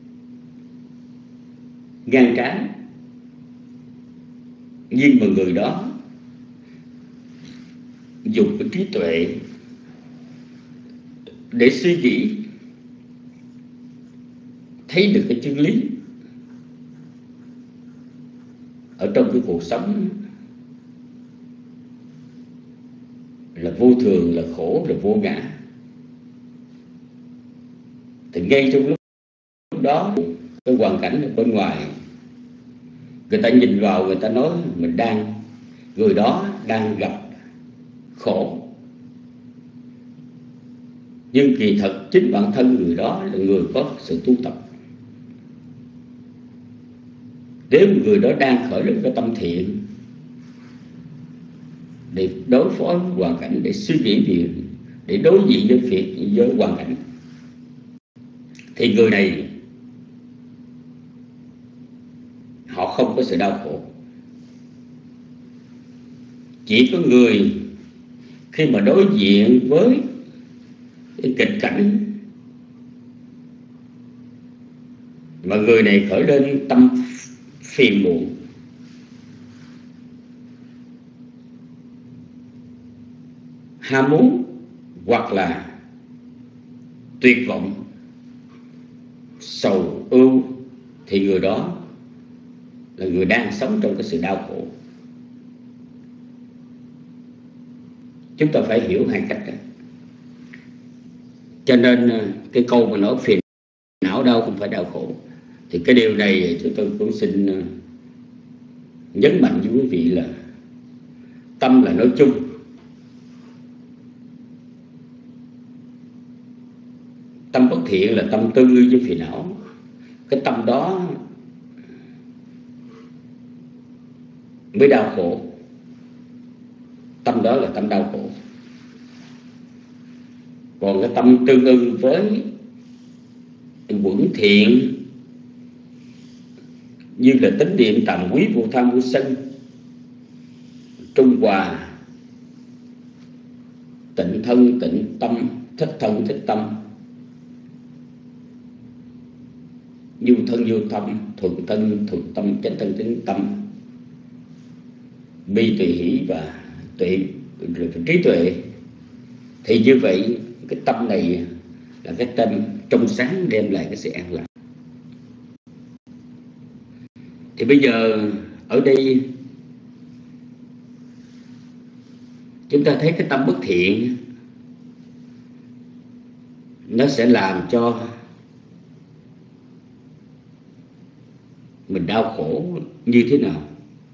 Speaker 5: ngang trái, nhưng mà người đó dùng cái trí tuệ để suy nghĩ, thấy được cái chân lý ở trong cái cuộc sống là vô thường, là khổ, là vô ngã. Thì ngay trong lúc đó, cái hoàn cảnh ở bên ngoài, người ta nhìn vào, người ta nói người đó đang gặp khổ, nhưng kỳ thật chính bản thân người đó là người có sự tu tập. Nếu người đó đang khởi lên cái tâm thiện để đối phó với hoàn cảnh, để suy nghĩ việc, để đối diện với việc, với hoàn cảnh, thì người này họ không có sự đau khổ. Chỉ có người khi mà đối diện với cái kịch cảnh mà người này khởi lên tâm phiền muộn, ham muốn hoặc là tuyệt vọng, sầu ưu, thì người đó là người đang sống trong cái sự đau khổ. Chúng ta phải hiểu hai cách đó. Cho nên cái câu mà nói phiền não đau không phải đau khổ, thì cái điều này chúng tôi cũng xin nhấn mạnh với quý vị là tâm là nói chung. Tâm bất thiện là tâm tư với phiền não. Cái tâm đó mới đau khổ. Tâm đó là tâm đau khổ. Còn cái tâm tương ưng với quẩn thiện, như là tính niệm tàm quý vô tham vô sân, trung hòa, tịnh thân tịnh tâm, thích thân thích tâm, vô thân vô tâm, thuận thân thuận tâm, chánh thân chánh tâm, bi tùy hỷ và trí tuệ, thì như vậy cái tâm này là cái tâm trong sáng, đem lại cái sự an lạc. Thì bây giờ ở đây chúng ta thấy cái tâm bất thiện nó sẽ làm cho mình đau khổ như thế nào?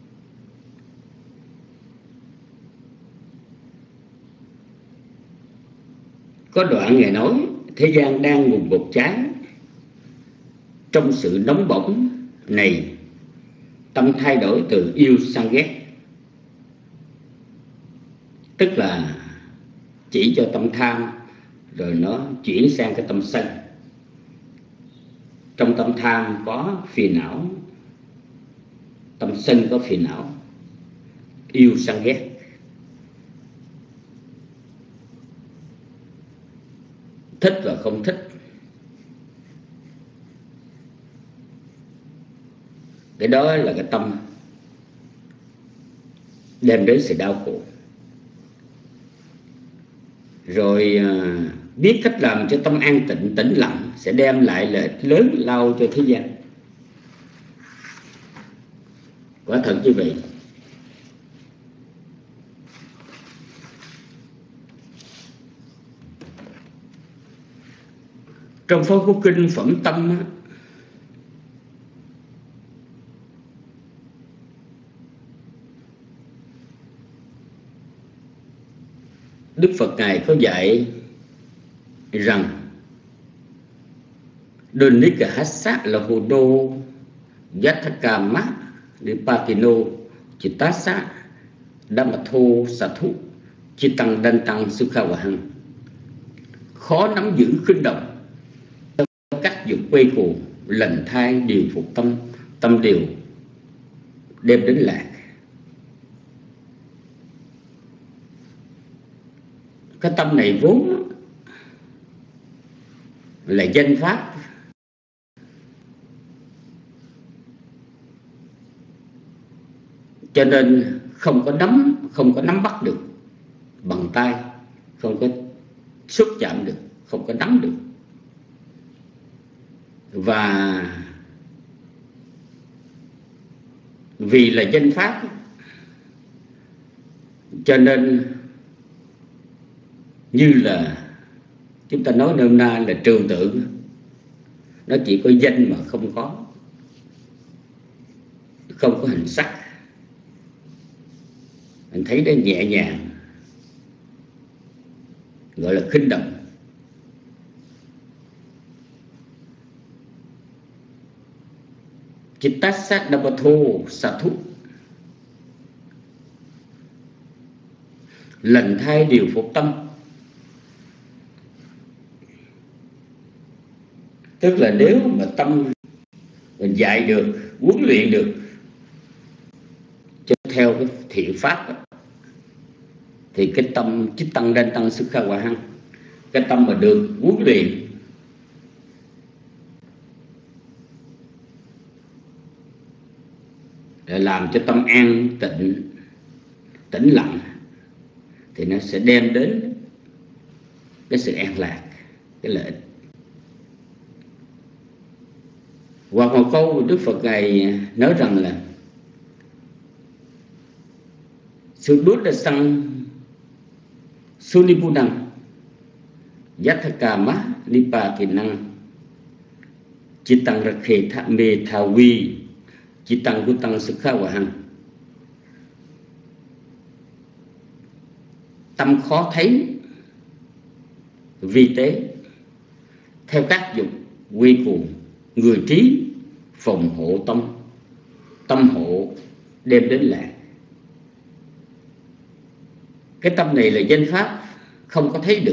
Speaker 5: Có đoạn Ngài nói thế gian đang ngùn ngụt cháy, trong sự nóng bỏng này tâm thay đổi từ yêu sang ghét. Tức là chỉ cho tâm tham rồi nó chuyển sang cái tâm sân. Trong tâm tham có phiền não, tâm sân có phiền não, yêu sang ghét. Thích và không thích. Cái đó là cái tâm đem đến sự đau khổ. Rồi biết cách làm cho tâm an tịnh, tĩnh lặng sẽ đem lại lợi ích lớn lao cho thế gian. Quả thật như vậy. Trong Pháp Cú Kinh Phẩm Tâm, Đức Phật Ngài có dạy rằng Donika Hassa là hồ đô Yathakama Nipatino Chitasa Dhammatho Sathu Chitang Dantang Sukhawahang. Khó nắm giữ khinh động, các dục quay cuồng, lành thai điều phục tâm, tâm điều đem đến lạc. Cái tâm này vốn là danh pháp. Cho nên không có nắm bắt được bằng tay, không có xúc chạm được, không có nắm được. Và vì là danh pháp cho nên như là chúng ta nói nôm na là trừu tượng, nó chỉ có danh mà không có hình sắc. Mình thấy nó nhẹ nhàng, gọi là khinh động. Chittassa Dabatho Sathu, lần thay điều phục tâm. Tức là nếu mà tâm mình dạy được, huấn luyện được theo cái thiện pháp đó, thì cái tâm chích tăng đan tăng sức kha hòa hăng, cái tâm mà được huấn luyện để làm cho tâm an tĩnh lặng, thì nó sẽ đem đến cái sự an lạc, cái lợi ích. Hoặc một câu Đức Phật Ngài nói rằng là sự đốt là sang Sunibunang Yathakama Nipatinang Chitang Rakhe Thame Thavi Chitang Gutang Sukha Wahang. Tâm khó thấy vi tế, theo tác dụng quy cuồng, người trí phòng hộ tâm hộ đem đến lạc. Cái tâm này là danh pháp, không có thấy được,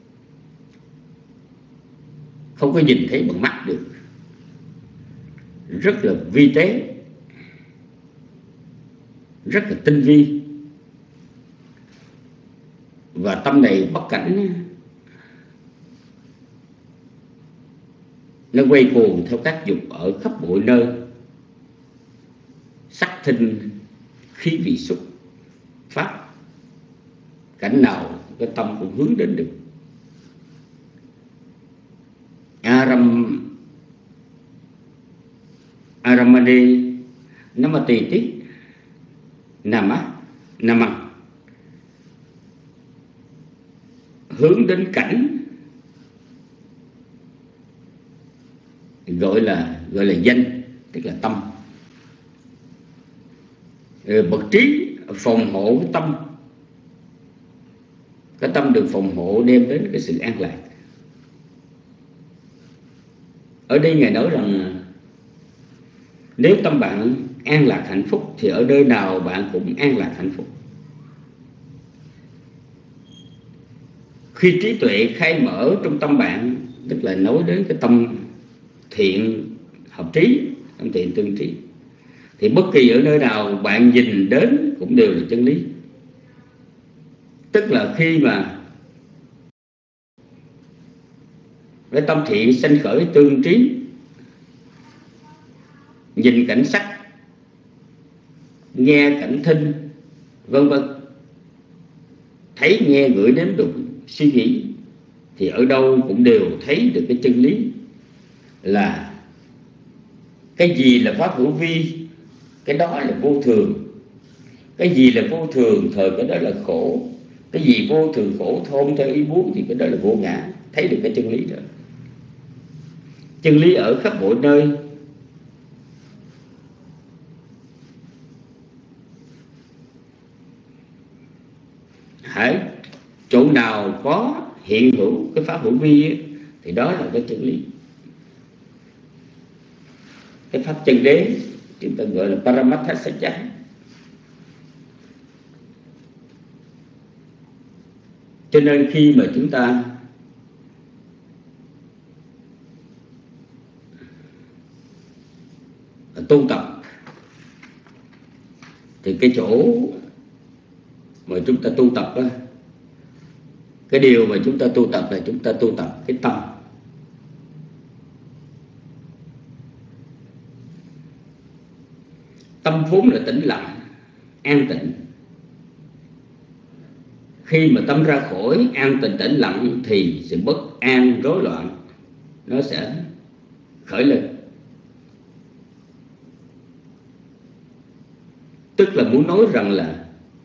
Speaker 5: không có nhìn thấy bằng mắt được, rất là vi tế, rất là tinh vi. Và tâm này bất cảnh, nó quay cuồng theo tác dụng ở khắp mọi nơi, sắc thinh khí vị xúc pháp, cảnh nào cái tâm cũng hướng đến được. Aramane Namatiti Namang, hướng đến cảnh, gọi là danh, tức là tâm. Bậc trí phòng hộ cái tâm, cái tâm được phòng hộ đem đến cái sự an lạc. Ở đây Ngài nói rằng nếu tâm bạn an lạc hạnh phúc thì ở nơi nào bạn cũng an lạc hạnh phúc. Khi trí tuệ khai mở trong tâm bạn, tức là nói đến cái tâm thiện hợp trí, tâm thiện tương trí, thì bất kỳ ở nơi nào bạn nhìn đến cũng đều là chân lý. Tức là khi mà cái tâm thiện sanh khởi tương trí, nhìn cảnh sắc, nghe cảnh thinh, vân vân, thấy nghe ngửi nếm đụng suy nghĩ, thì ở đâu cũng đều thấy được cái chân lý là cái gì là pháp hữu vi, cái đó là vô thường. Cái gì là vô thường, thời cái đó là khổ. Cái gì vô thường khổ thôn theo ý muốn thì cái đó là vô ngã. Thấy được cái chân lý đó. Chân lý ở khắp mọi nơi. Hãy chỗ nào có hiện hữu cái pháp hữu vi ấy, thì đó là cái chân lý. Cái pháp chân đế chúng ta gọi là Paramattha Satcha. Cho nên khi mà chúng ta tu tập thì cái chỗ mà chúng ta tu tập đó, cái điều mà chúng ta tu tập là chúng ta tu tập cái tâm. Tâm vốn là tĩnh lặng, an tịnh. Khi mà tâm ra khỏi an tịnh tĩnh lặng thì sự bất an rối loạn nó sẽ khởi lên. Tức là muốn nói rằng là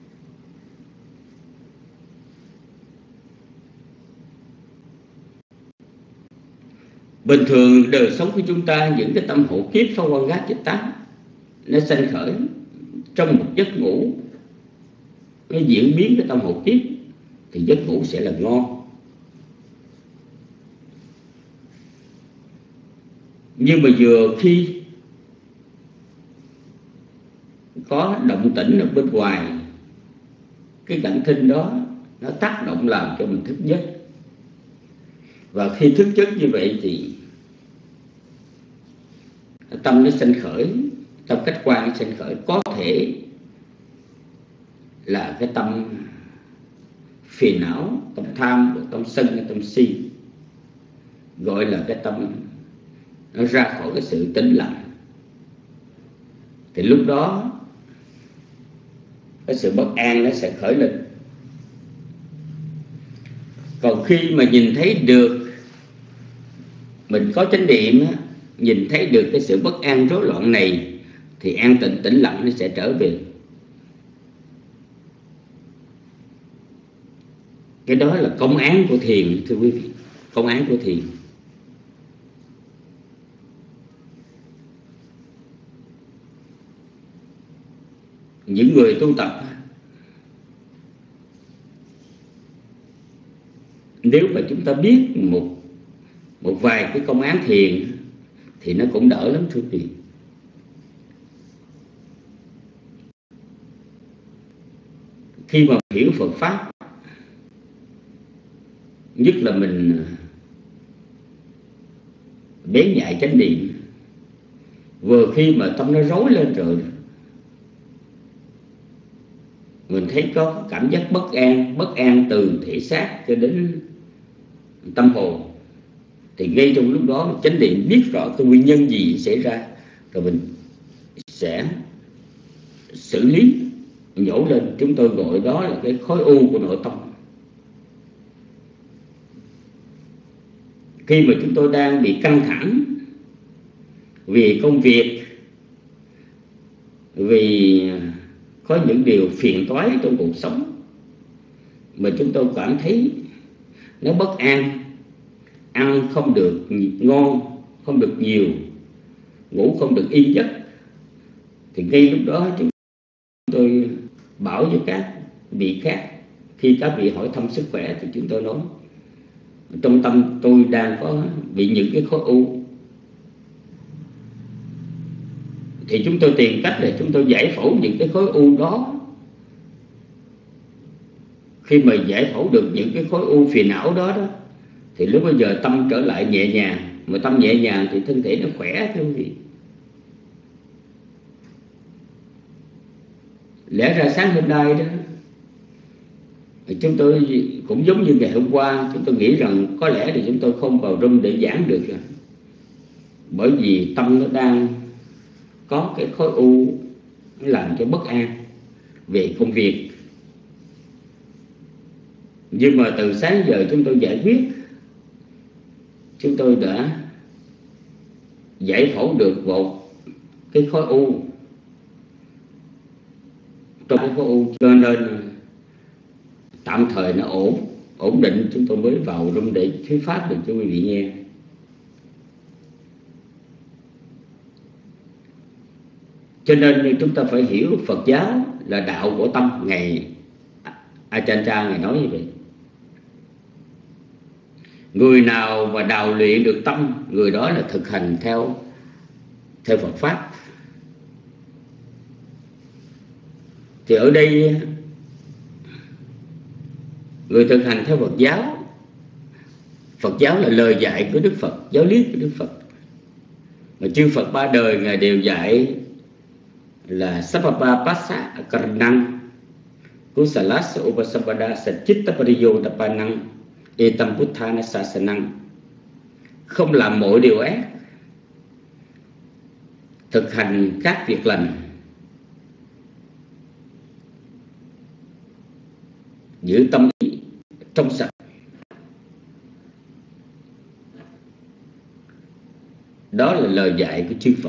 Speaker 5: bình thường đời sống của chúng ta, những cái tâm hộ kiếp phá quan gác chích tán nó sanh khởi trong một giấc ngủ, cái diễn biến cái tâm hộ kiếp thì giấc ngủ sẽ là ngon. Nhưng mà vừa khi có động tĩnh ở bên ngoài, cái cảnh thinh đó nó tác động làm cho mình thức giấc. Và khi thức giấc như vậy thì tâm nó sanh khởi, tâm cách quan nó sanh khởi. Có thể là cái tâm phiền não, tâm tham, tâm sân, tâm si, gọi là cái tâm nó ra khỏi cái sự tĩnh lặng. Thì lúc đó cái sự bất an nó sẽ khởi lên. Còn khi mà nhìn thấy được, mình có chánh niệm, nhìn thấy được cái sự bất an rối loạn này thì an tịnh tĩnh lặng nó sẽ trở về. Cái đó là công án của thiền, thưa quý vị, công án của thiền. Những người tu tập, nếu mà chúng ta biết một vài cái công án thiền thì nó cũng đỡ lắm, thưa quý vị. Khi mà hiểu Phật Pháp, nhất là mình bén nhạy chánh niệm, vừa khi mà tâm nó rối lên rồi, mình thấy có cảm giác bất an từ thể xác cho đến tâm hồn, thì ngay trong lúc đó chánh niệm biết rõ cái nguyên nhân gì xảy ra, rồi mình sẽ xử lý, nhổ lên. Chúng tôi gọi đó là cái khối u của nội tâm. Khi mà chúng tôi đang bị căng thẳng vì công việc, vì có những điều phiền toái trong cuộc sống mà chúng tôi cảm thấy nó bất an, ăn không được ngon, không được nhiều, ngủ không được yên giấc, thì ngay lúc đó chúng tôi bảo với các vị khác, khi các vị hỏi thăm sức khỏe thì chúng tôi nói trong tâm tôi đang có bị những cái khối u, thì chúng tôi tìm cách để chúng tôi giải phẫu những cái khối u đó. Khi mà giải phẫu được những cái khối u phiền não đó thì lúc bây giờ tâm trở lại nhẹ nhàng. Mà tâm nhẹ nhàng thì thân thể nó khỏe, thưa quý vị. Lẽ ra sáng hôm nay đó chúng tôi cũng giống như ngày hôm qua, chúng tôi nghĩ rằng có lẽ thì chúng tôi không vào room để giảng được rồi, bởi vì tâm nó đang có cái khối u làm cho bất an về công việc. Nhưng mà từ sáng giờ chúng tôi giải quyết, chúng tôi đã giải phẫu được một cái khối u trong cái khối u, cho nên tạm thời nó ổn định. Chúng tôi mới vào room để thuyết pháp được cho quý vị nghe. Cho nên chúng ta phải hiểu Phật giáo là đạo của tâm. Ngài Ajahn Chah Ngài nói như vậy. Người nào mà đào luyện được tâm, người đó là thực hành theo Phật Pháp. Thì ở đây người thực hành theo Phật giáo, Phật giáo là lời dạy của Đức Phật, giáo lý của Đức Phật. Mà chư Phật ba đời Ngài đều dạy là Sappapa Passa Akaranang Kusalasa Upasampada Sachitta Pariyo Tapanang Etam Buddhana Sasanang. Không làm mọi điều ác, thực hành các việc lành, giữ tâm ý trong sạch. Đó là lời dạy của chư Phật.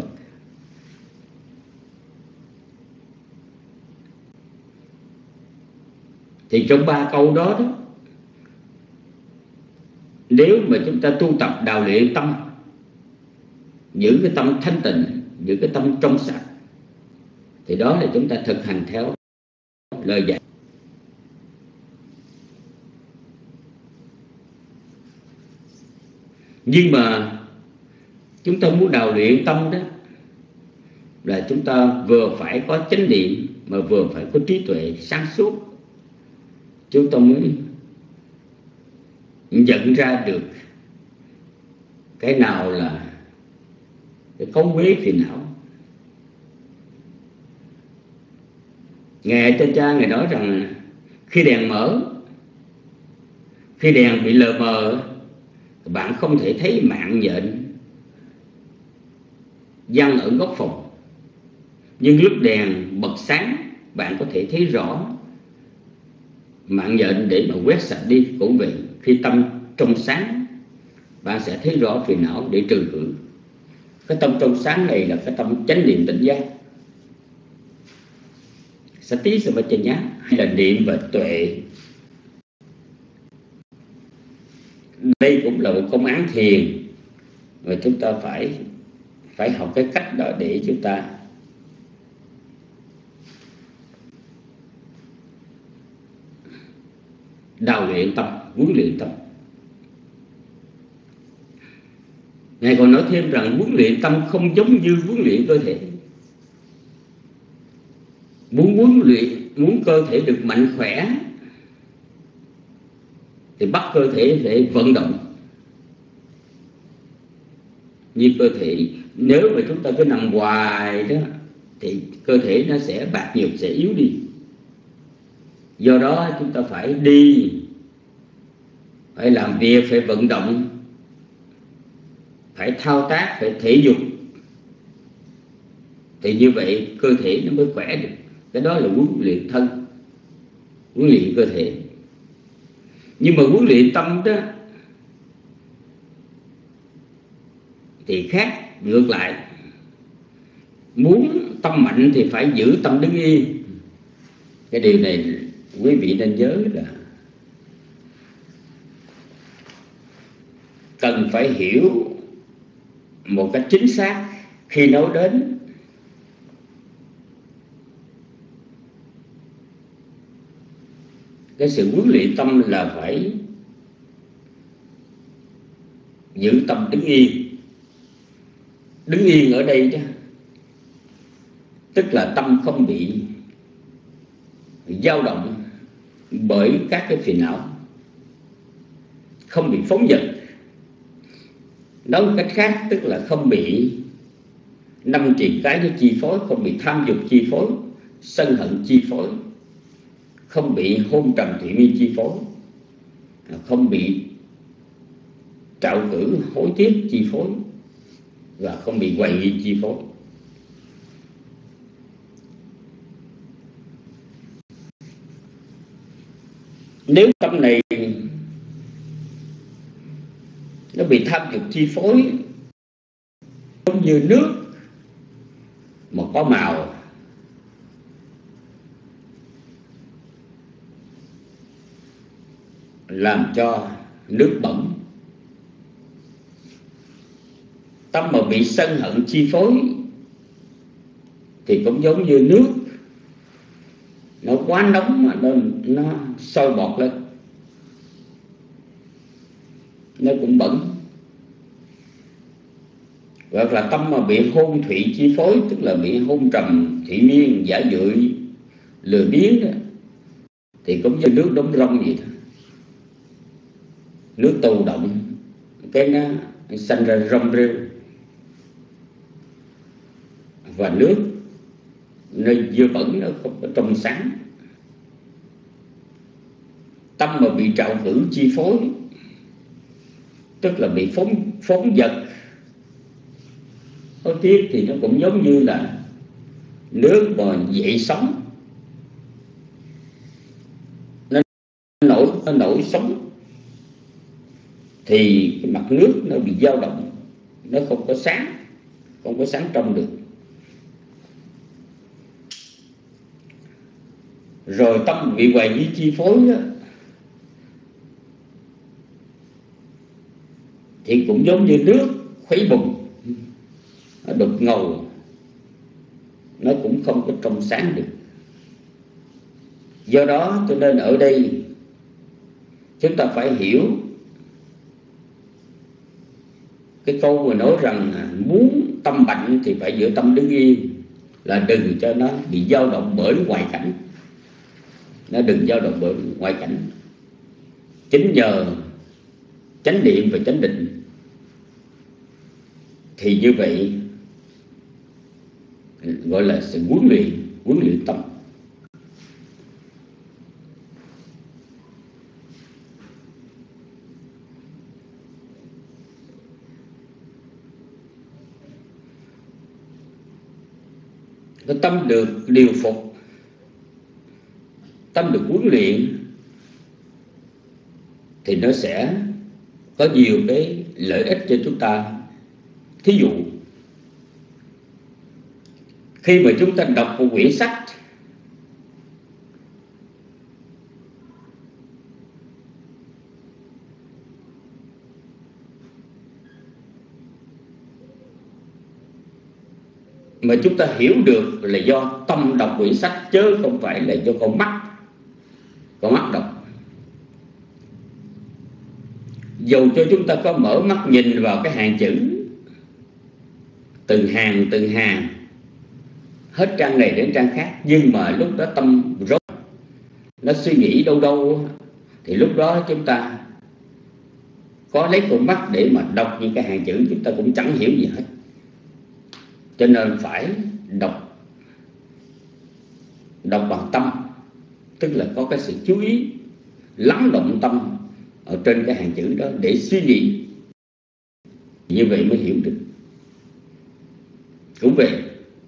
Speaker 5: Thì trong 3 câu đó, nếu mà chúng ta tu tập đào luyện tâm, giữ cái tâm thanh tịnh, giữ cái tâm trong sạch, thì đó là chúng ta thực hành theo lời dạy. Nhưng mà chúng ta muốn đào luyện tâm đó là chúng ta vừa phải có chánh niệm mà vừa phải có trí tuệ sáng suốt. Chúng ta mới nhận ra được cái nào là cái cấu uế phiền não. Ngài Trên Cha Ngài nói rằng khi đèn mở, khi đèn bị lờ mờ, bạn không thể thấy mạng nhện giăng ở góc phòng. Nhưng lúc đèn bật sáng, bạn có thể thấy rõ mạng nhện để mà quét sạch đi. Cũng vậy, khi tâm trong sáng, bạn sẽ thấy rõ phiền não để trừ khử. Cái tâm trong sáng này là cái tâm chánh niệm tỉnh giác, Sati Sampajanya, hay là niệm và tuệ. Đây cũng là một công án thiền, và chúng ta phải học cái cách đó để chúng ta đào luyện tâm, huấn luyện tâm. Ngài còn nói thêm rằng huấn luyện tâm không giống như huấn luyện cơ thể. Muốn cơ thể được mạnh khỏe thì bắt cơ thể phải vận động. Như cơ thể, nếu mà chúng ta cứ nằm hoài đó thì cơ thể nó sẽ bạc nhược, sẽ yếu đi. Do đó chúng ta phải đi, phải làm việc, phải vận động, phải thao tác, phải thể dục, thì như vậy cơ thể nó mới khỏe được. Cái đó là huấn luyện thân, huấn luyện cơ thể. Nhưng mà huấn luyện tâm đó thì khác, ngược lại. Muốn tâm mạnh thì phải giữ tâm đứng yên. Cái điều này quý vị nên nhớ là cần phải hiểu một cách chính xác khi nói đến cái sự huấn luyện tâm là phải giữ tâm đứng yên. Đứng yên ở đây chứ, tức là tâm không bị dao động bởi các cái phiền não, không bị phóng dật. Nói một cách khác, tức là không bị 5 triền cái nó chi phối, không bị tham dục chi phối, sân hận chi phối, không bị hôn trầm thủy miên chi phối, không bị trạo cử hối tiếc chi phối, và không bị hoài nghi chi phối. Nếu tâm này nó bị tham dục chi phối, giống như nước mà có màu, làm cho nước bẩn. Tâm mà bị sân hận chi phối thì cũng giống như nước nó quá nóng mà nó sôi bọt lên, nó cũng bẩn. Hoặc là tâm mà bị hôn thủy chi phối, tức là bị hôn trầm thủy miên, giả dưỡi, lười biếng đó, thì cũng như nước đóng rong vậy thôi. Nước tù động cái nó sanh ra rong rêu, và nước nơi dơ bẩn nó không có trong sáng. Tâm mà bị trạo cử chi phối, tức là bị phóng dật, hối tiếc, thì nó cũng giống như là nước mà dậy sóng, nó nổi sóng thì cái mặt nước nó bị dao động, nó không có sáng trong được. Rồi tâm bị hoài nghi chi phối đó, thì cũng giống như nước khuấy bùn, nó đục ngầu, nó cũng không có trong sáng được. Do đó cho nên ở đây chúng ta phải hiểu cái câu mà nói rằng muốn tâm bệnh thì phải giữ tâm đứng yên, là đừng cho nó bị dao động bởi ngoại cảnh. Nó đừng dao động bởi ngoại cảnh. Chính nhờ chánh niệm và chánh định thì như vậy gọi là sự huấn luyện tâm. Cái tâm được điều phục, tâm được huấn luyện thì nó sẽ có nhiều cái lợi ích cho chúng ta. Thí dụ khi mà chúng ta đọc một quyển sách mà chúng ta hiểu được là do tâm đọc quyển sách, chứ không phải là do con mắt đọc. Dù cho chúng ta có mở mắt nhìn vào cái hàng chữ từng hàng hết trang này đến trang khác, nhưng mà lúc đó tâm rối, nó suy nghĩ đâu thì lúc đó chúng ta có lấy con mắt để mà đọc những cái hàng chữ, chúng ta cũng chẳng hiểu gì hết. Cho nên phải đọc bằng tâm, tức là có cái sự chú ý, lắng động tâm ở trên cái hàng chữ đó để suy nghĩ, như vậy mới hiểu được. Cũng vậy,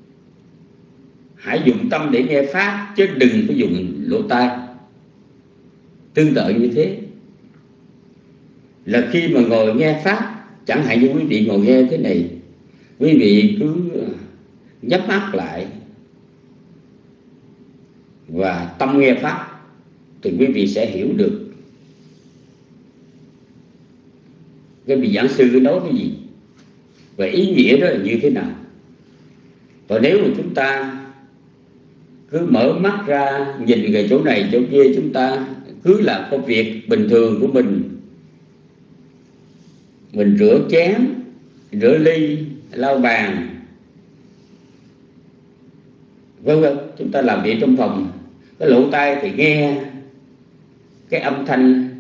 Speaker 5: hãy dùng tâm để nghe pháp, chứ đừng có dùng lỗ tai. Tương tự như thế, là khi mà ngồi nghe pháp, chẳng hạn như quý vị ngồi nghe thế này, quý vị cứ nhắm mắt lại và tâm nghe pháp thì quý vị sẽ hiểu được cái vị giảng sư nói cái gì và ý nghĩa đó là như thế nào. Còn nếu mà chúng ta cứ mở mắt ra nhìn về chỗ này chỗ kia, chúng ta cứ làm công việc bình thường của mình rửa chén, rửa ly, lau bàn, vân vân, chúng ta làm việc trong phòng, cái lỗ tai thì nghe cái âm thanh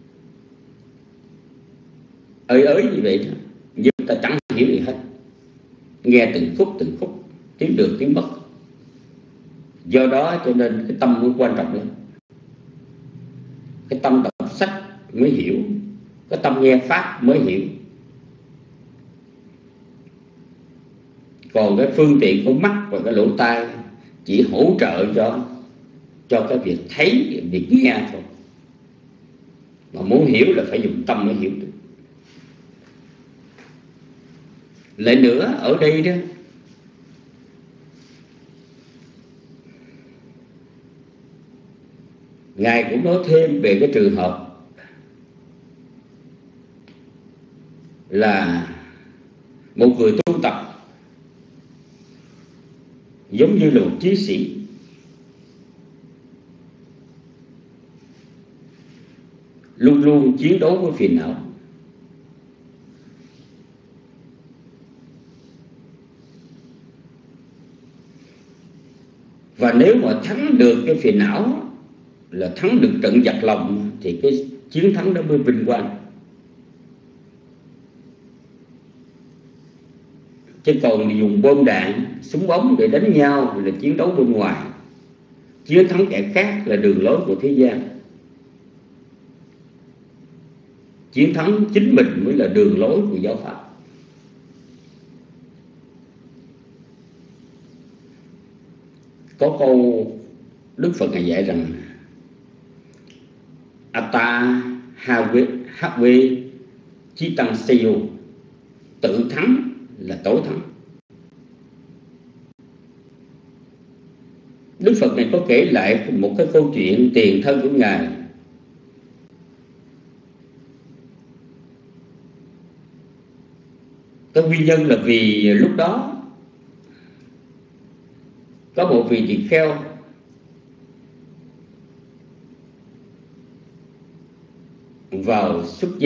Speaker 5: ới như vậy đó, nhưng ta chẳng hiểu gì hết, nghe từng khúc, tiếng được tiếng mất. Do đó cho nên cái tâm mới quan trọng lắm. Cái tâm đọc sách mới hiểu, cái tâm nghe pháp mới hiểu. Còn cái phương tiện của mắt và cái lỗ tai chỉ hỗ trợ cho cái việc thấy, việc nghe thôi. Mà muốn hiểu là phải dùng tâm mới hiểu được. Lại nữa, ở đây đó, Ngài cũng nói thêm về cái trường hợp là một người tu tập giống như là một chiến sĩ, luôn luôn chiến đấu với phiền não. Và nếu mà thắng được cái phiền não, là thắng được trận giặc lòng, thì cái chiến thắng đó mới vinh quang. Chứ còn dùng bom đạn, súng ống để đánh nhau là chiến đấu bên ngoài. Chiến thắng kẻ khác là đường lối của thế gian. Chiến thắng chính mình mới là đường lối của giáo pháp. Có câu Đức Phật Ngài dạy rằng Ata Havê Chí Tăng Seyo, tự thắng là tối thắng. Đức Phật này có kể lại một cái câu chuyện tiền thân của Ngài. Cái nguyên nhân là vì lúc đó có một vị tỳ kheo vào xuất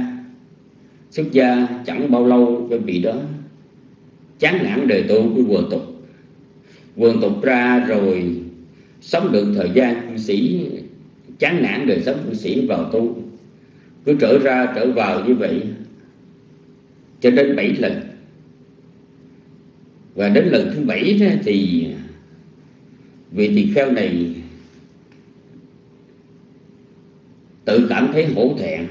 Speaker 5: gia chẳng bao lâu, cái vị đó chán nản đời tu với quần tục ra rồi sống được thời gian cư sĩ, chán nản đời sống cư sĩ vào tu, cứ trở ra trở vào như vậy cho đến 7 lần. Và đến lần thứ 7 đó, thì vị tỳ kheo này tự cảm thấy hổ thẹn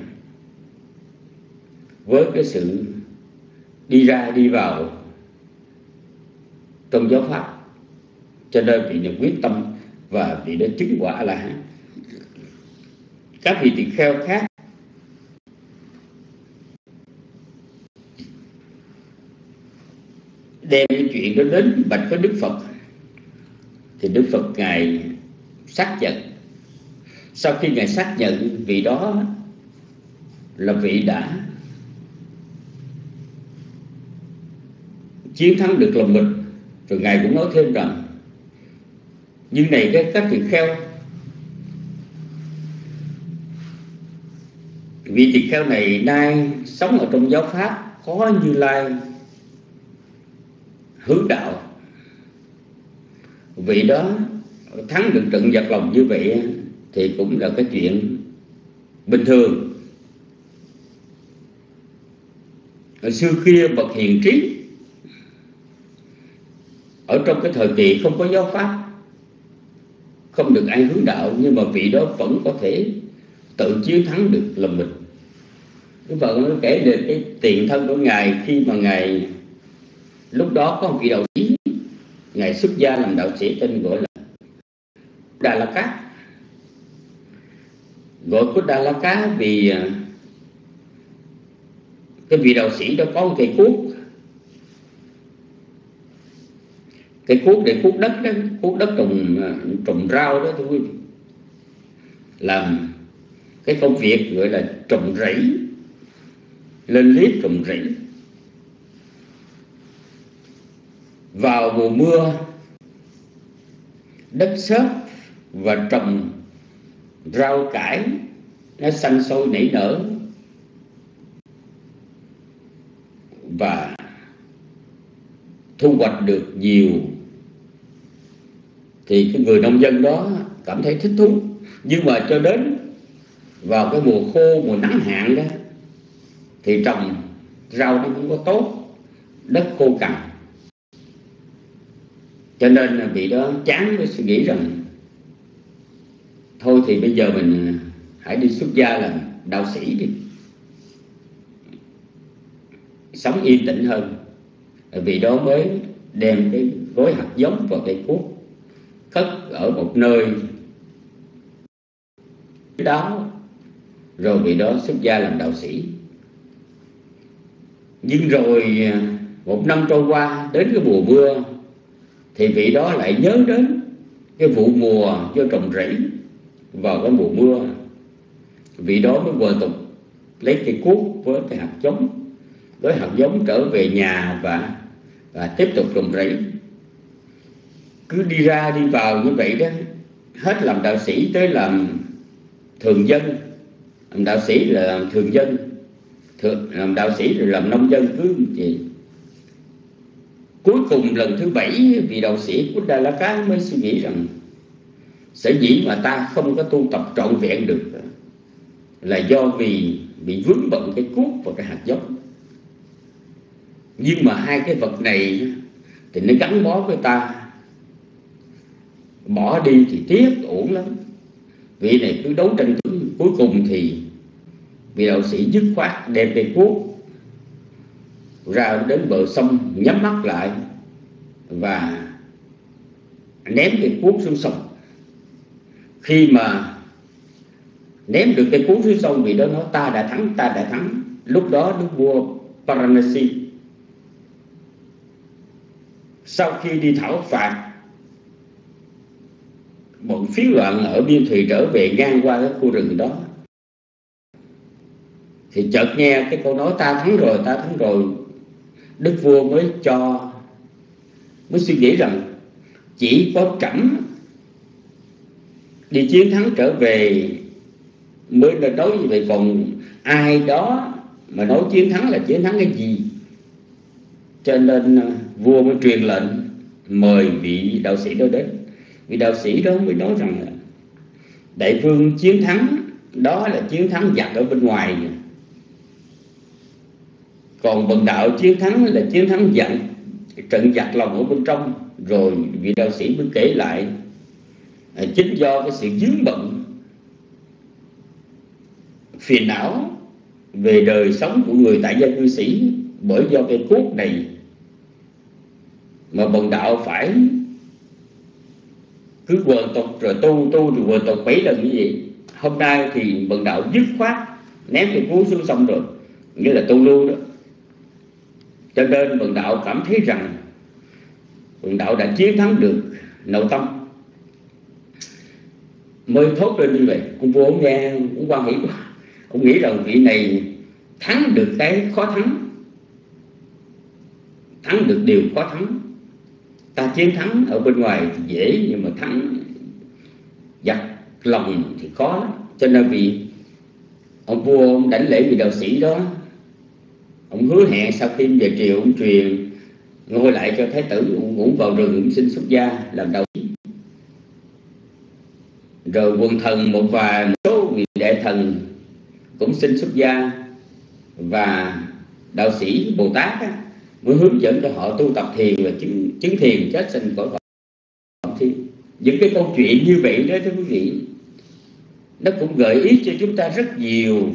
Speaker 5: với cái sự đi ra đi vào trong giáo pháp, cho nên vị này quyết tâm và vị đã chứng quả A-la-hán. Các vị tỳ kheo khác đem cái chuyện đó đến bạch với Đức Phật, thì Đức Phật Ngài xác nhận. Sau khi Ngài xác nhận vị đó là vị đã chiến thắng được lòng mình, rồi Ngài cũng nói thêm rằng như này các tỳ kheo, vị tỳ kheo này nay sống ở trong giáo pháp có Như Lai hướng đạo, vị đó thắng được trận giặc lòng như vậy thì cũng là cái chuyện bình thường. Ở xưa kia bậc hiền trí ở trong cái thời kỳ không có giáo pháp, không được ai hướng đạo, nhưng mà vị đó vẫn có thể tự chiến thắng được lòng mình. Đức Phật nó kể được cái tiền thân của Ngài khi mà Ngài lúc đó có một vị đạo sĩ, Ngài xuất gia làm đạo sĩ tên gọi là Đà La Cát. Gọi của Đà La Cát vì cái vị đạo sĩ đó có một cây cuốc. Cái cuốc để cuốc đất đó, cuốc đất trồng rau đó thưa quý vị, làm cái công việc gọi là trồng rẫy, lên liếp trồng rẫy. Vào mùa mưa đất xốp và trồng rau cải nó xanh sôi nảy nở, và thu hoạch được nhiều, thì cái người nông dân đó cảm thấy thích thú. Nhưng mà cho đến vào cái mùa khô, mùa nắng hạn đó, thì trồng rau nó không có tốt, đất khô cằn. Cho nên là vị đó chán với suy nghĩ rằng thôi thì bây giờ mình hãy đi xuất gia làm đạo sĩ đi, sống yên tĩnh hơn. Vị đó mới đem cái gói hạt giống vào cây cuốc, cất ở một nơi đó, rồi vị đó xuất gia làm đạo sĩ. Nhưng rồi một năm trôi qua, đến cái mùa mưa thì vị đó lại nhớ đến cái vụ mùa cho trồng rẫy vào cái mùa mưa. Vị đó mới vừa tục lấy cây cuốc với cái hạt giống, với hạt giống trở về nhà và tiếp tục trồng rẫy. Cứ đi ra đi vào như vậy đó, hết làm đạo sĩ tới làm thường dân. Làm đạo sĩ là làm thường dân, làm đạo sĩ rồi làm nông dân, cứ gì. Cuối cùng lần thứ 7, vị đạo sĩ của Đà La Cát mới suy nghĩ rằng sở dĩ mà ta không có tu tập trọn vẹn được là do vì bị vướng bận cái cuốc và cái hạt giống. Nhưng mà hai cái vật này thì nó gắn bó với ta, bỏ đi thì tiếc uổng lắm. Vị này cứ đấu tranh, cuối cùng thì vị đạo sĩ dứt khoát đem cây cuốc ra đến bờ sông, nhắm mắt lại và ném cây cuốc xuống sông. Khi mà Ném được cây cuốn xuống sông, vị đó nói ta đã thắng, ta đã thắng. Lúc đó đức vua Paranasi sau khi đi thảo phạt bọn phiến loạn ở biên thùy trở về ngang qua cái khu rừng đó, thì chợt nghe cái câu nói ta thắng rồi, ta thắng rồi. Đức vua mới suy nghĩ rằng chỉ có trẫm đi chiến thắng trở về mới nói như vậy, còn ai đó mà nói chiến thắng là chiến thắng cái gì. Cho nên vua mới truyền lệnh mời vị đạo sĩ đó đến. Vị đạo sĩ đó mới nói rằng là đại vương chiến thắng đó là chiến thắng giặc ở bên ngoài, còn bần đạo chiến thắng là chiến thắng trận giặc lòng ở bên trong. Rồi vị đạo sĩ mới kể lại chính do cái sự vướng bận phiền não về đời sống của người tại gia cư sĩ, bởi do cái cuốc này mà bần đạo phải cứ quần tục rồi tu rồi quần tục 7 lần như vậy. Hôm nay thì bần đạo dứt khoát ném cái cuốn xuống sông rồi, nghĩa là tu lưu đó. Cho nên bần đạo cảm thấy rằng bần đạo đã chiến thắng được nội tâm, mới thốt lên như vậy. Ông vua ông nghe, ông quan hỷ quá, ông nghĩ rằng vị này thắng được cái khó thắng được điều khó thắng. Ta chiến thắng ở bên ngoài thì dễ, nhưng mà thắng giặc lòng thì khó lắm. Cho nên vì ông vua ông đảnh lễ vị đạo sĩ đó, ông hứa hẹn sau khi về triều ông truyền ngôi lại cho thái tử, ông cũng vào rừng ông xin xuất gia làm đạo sĩ. Rồi quần thần một số vị đại thần cũng xin xuất gia, và đạo sĩ Bồ Tát mới hướng dẫn cho họ tu tập thiền và chứng thiền chết sinh cõi Phật. Những cái câu chuyện như vậy đó thưa quý vị, nó cũng gợi ý cho chúng ta rất nhiều.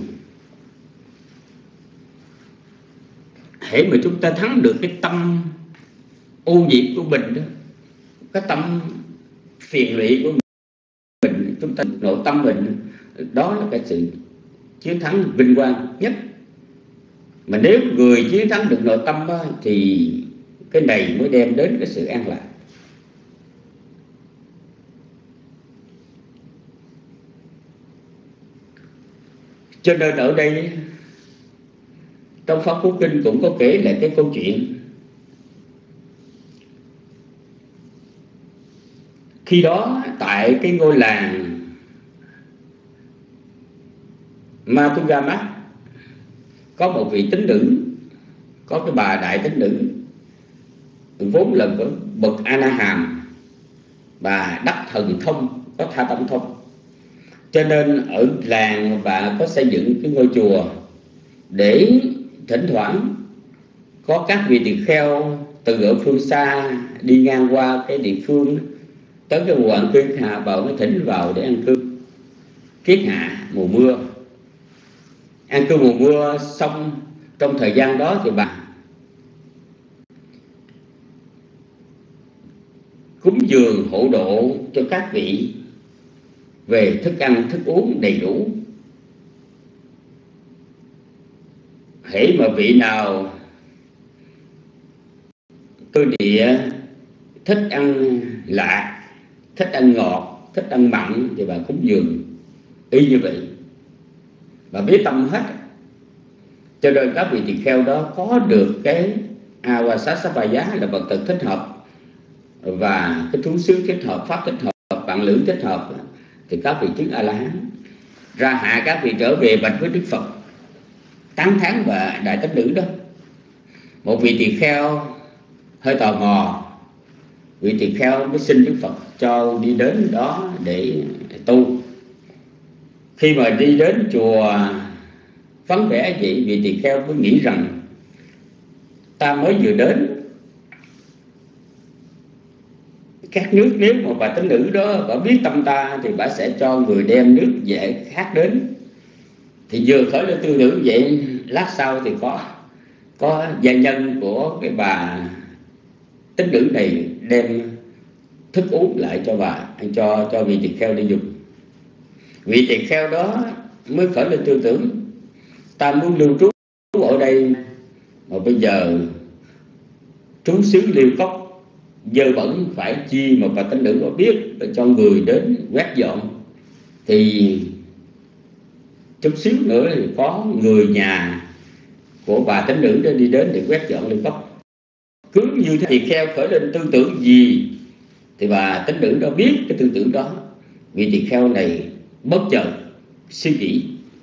Speaker 5: Hễ mà chúng ta thắng được cái tâm ô nhiễm của mình đó, cái tâm phiền lụy của mình, chúng ta nội tâm mình, đó là cái sự chiến thắng vinh quang nhất. Mà nếu người chiến thắng được nội tâm đó, thì cái này mới đem đến cái sự an lạc. Cho nên ở đây trong Pháp Cú Kinh cũng có kể lại cái câu chuyện khi đó tại cái ngôi làng Matugama có một vị tín nữ, có cái bà đại tín nữ vốn là bậc A-na-hàm, bà đắc thần thông, có tha tâm thông. Cho nên ở làng bà có xây dựng cái ngôi chùa để thỉnh thoảng có các vị tỳ kheo từ ở phương xa đi ngang qua cái địa phương tới cái mùa ăn cư hạ, bà mới thỉnh vào để ăn cư kiết hạ mùa mưa. Ăn cư mùa mưa xong, trong thời gian đó thì bà cúng dường hộ độ cho các vị về thức ăn thức uống đầy đủ. Hễ mà vị nào cơ địa thích ăn lạ, thích ăn ngọt, thích ăn mặn thì bà cúng dường y như vậy. Bà biết tâm hết. Cho nên các vị tỳ kheo đó có được cái Avasasapaya là vật thực thích hợp, và cái thú xứ thích hợp, pháp thích hợp, bạn lữ thích hợp, thì các vị chứng A-la-hán. Ra hạ các vị trở về bạch với Đức Phật tán thán và đại tín nữ đó. Một vị tỳ kheo hơi tò mò, vị tỳ kheo mới xin Đức Phật cho đi đến đó để tu. Khi mà đi đến chùa vắng vẻ vậy, vị tỳ kheo mới nghĩ rằng ta mới vừa đến, các nước nếu mà bà tín nữ đó bà biết tâm ta thì bà sẽ cho người đem nước về khác đến. Thì vừa khởi lên tư tưởng vậy, lát sau thì có gia nhân của cái bà tín nữ này đem thức uống lại cho bà, cho vị tỳ kheo đi dùng. Vị tỳ kheo đó mới khởi lên tư tưởng, ta muốn lưu trú ở đây mà bây giờ trú xứ Liêu Cốc dơ bẩn, phải chi mà bà tánh nữ có biết cho người đến quét dọn, thì chút xíu nữa thì có người nhà của bà tánh nữ đó đi đến để quét dọn Liêu Cốc. Cứ như thế tỳ kheo khởi lên tư tưởng gì thì bà tánh nữ đó biết cái tư tưởng đó. Vị tỳ kheo này bất chợt suy nghĩ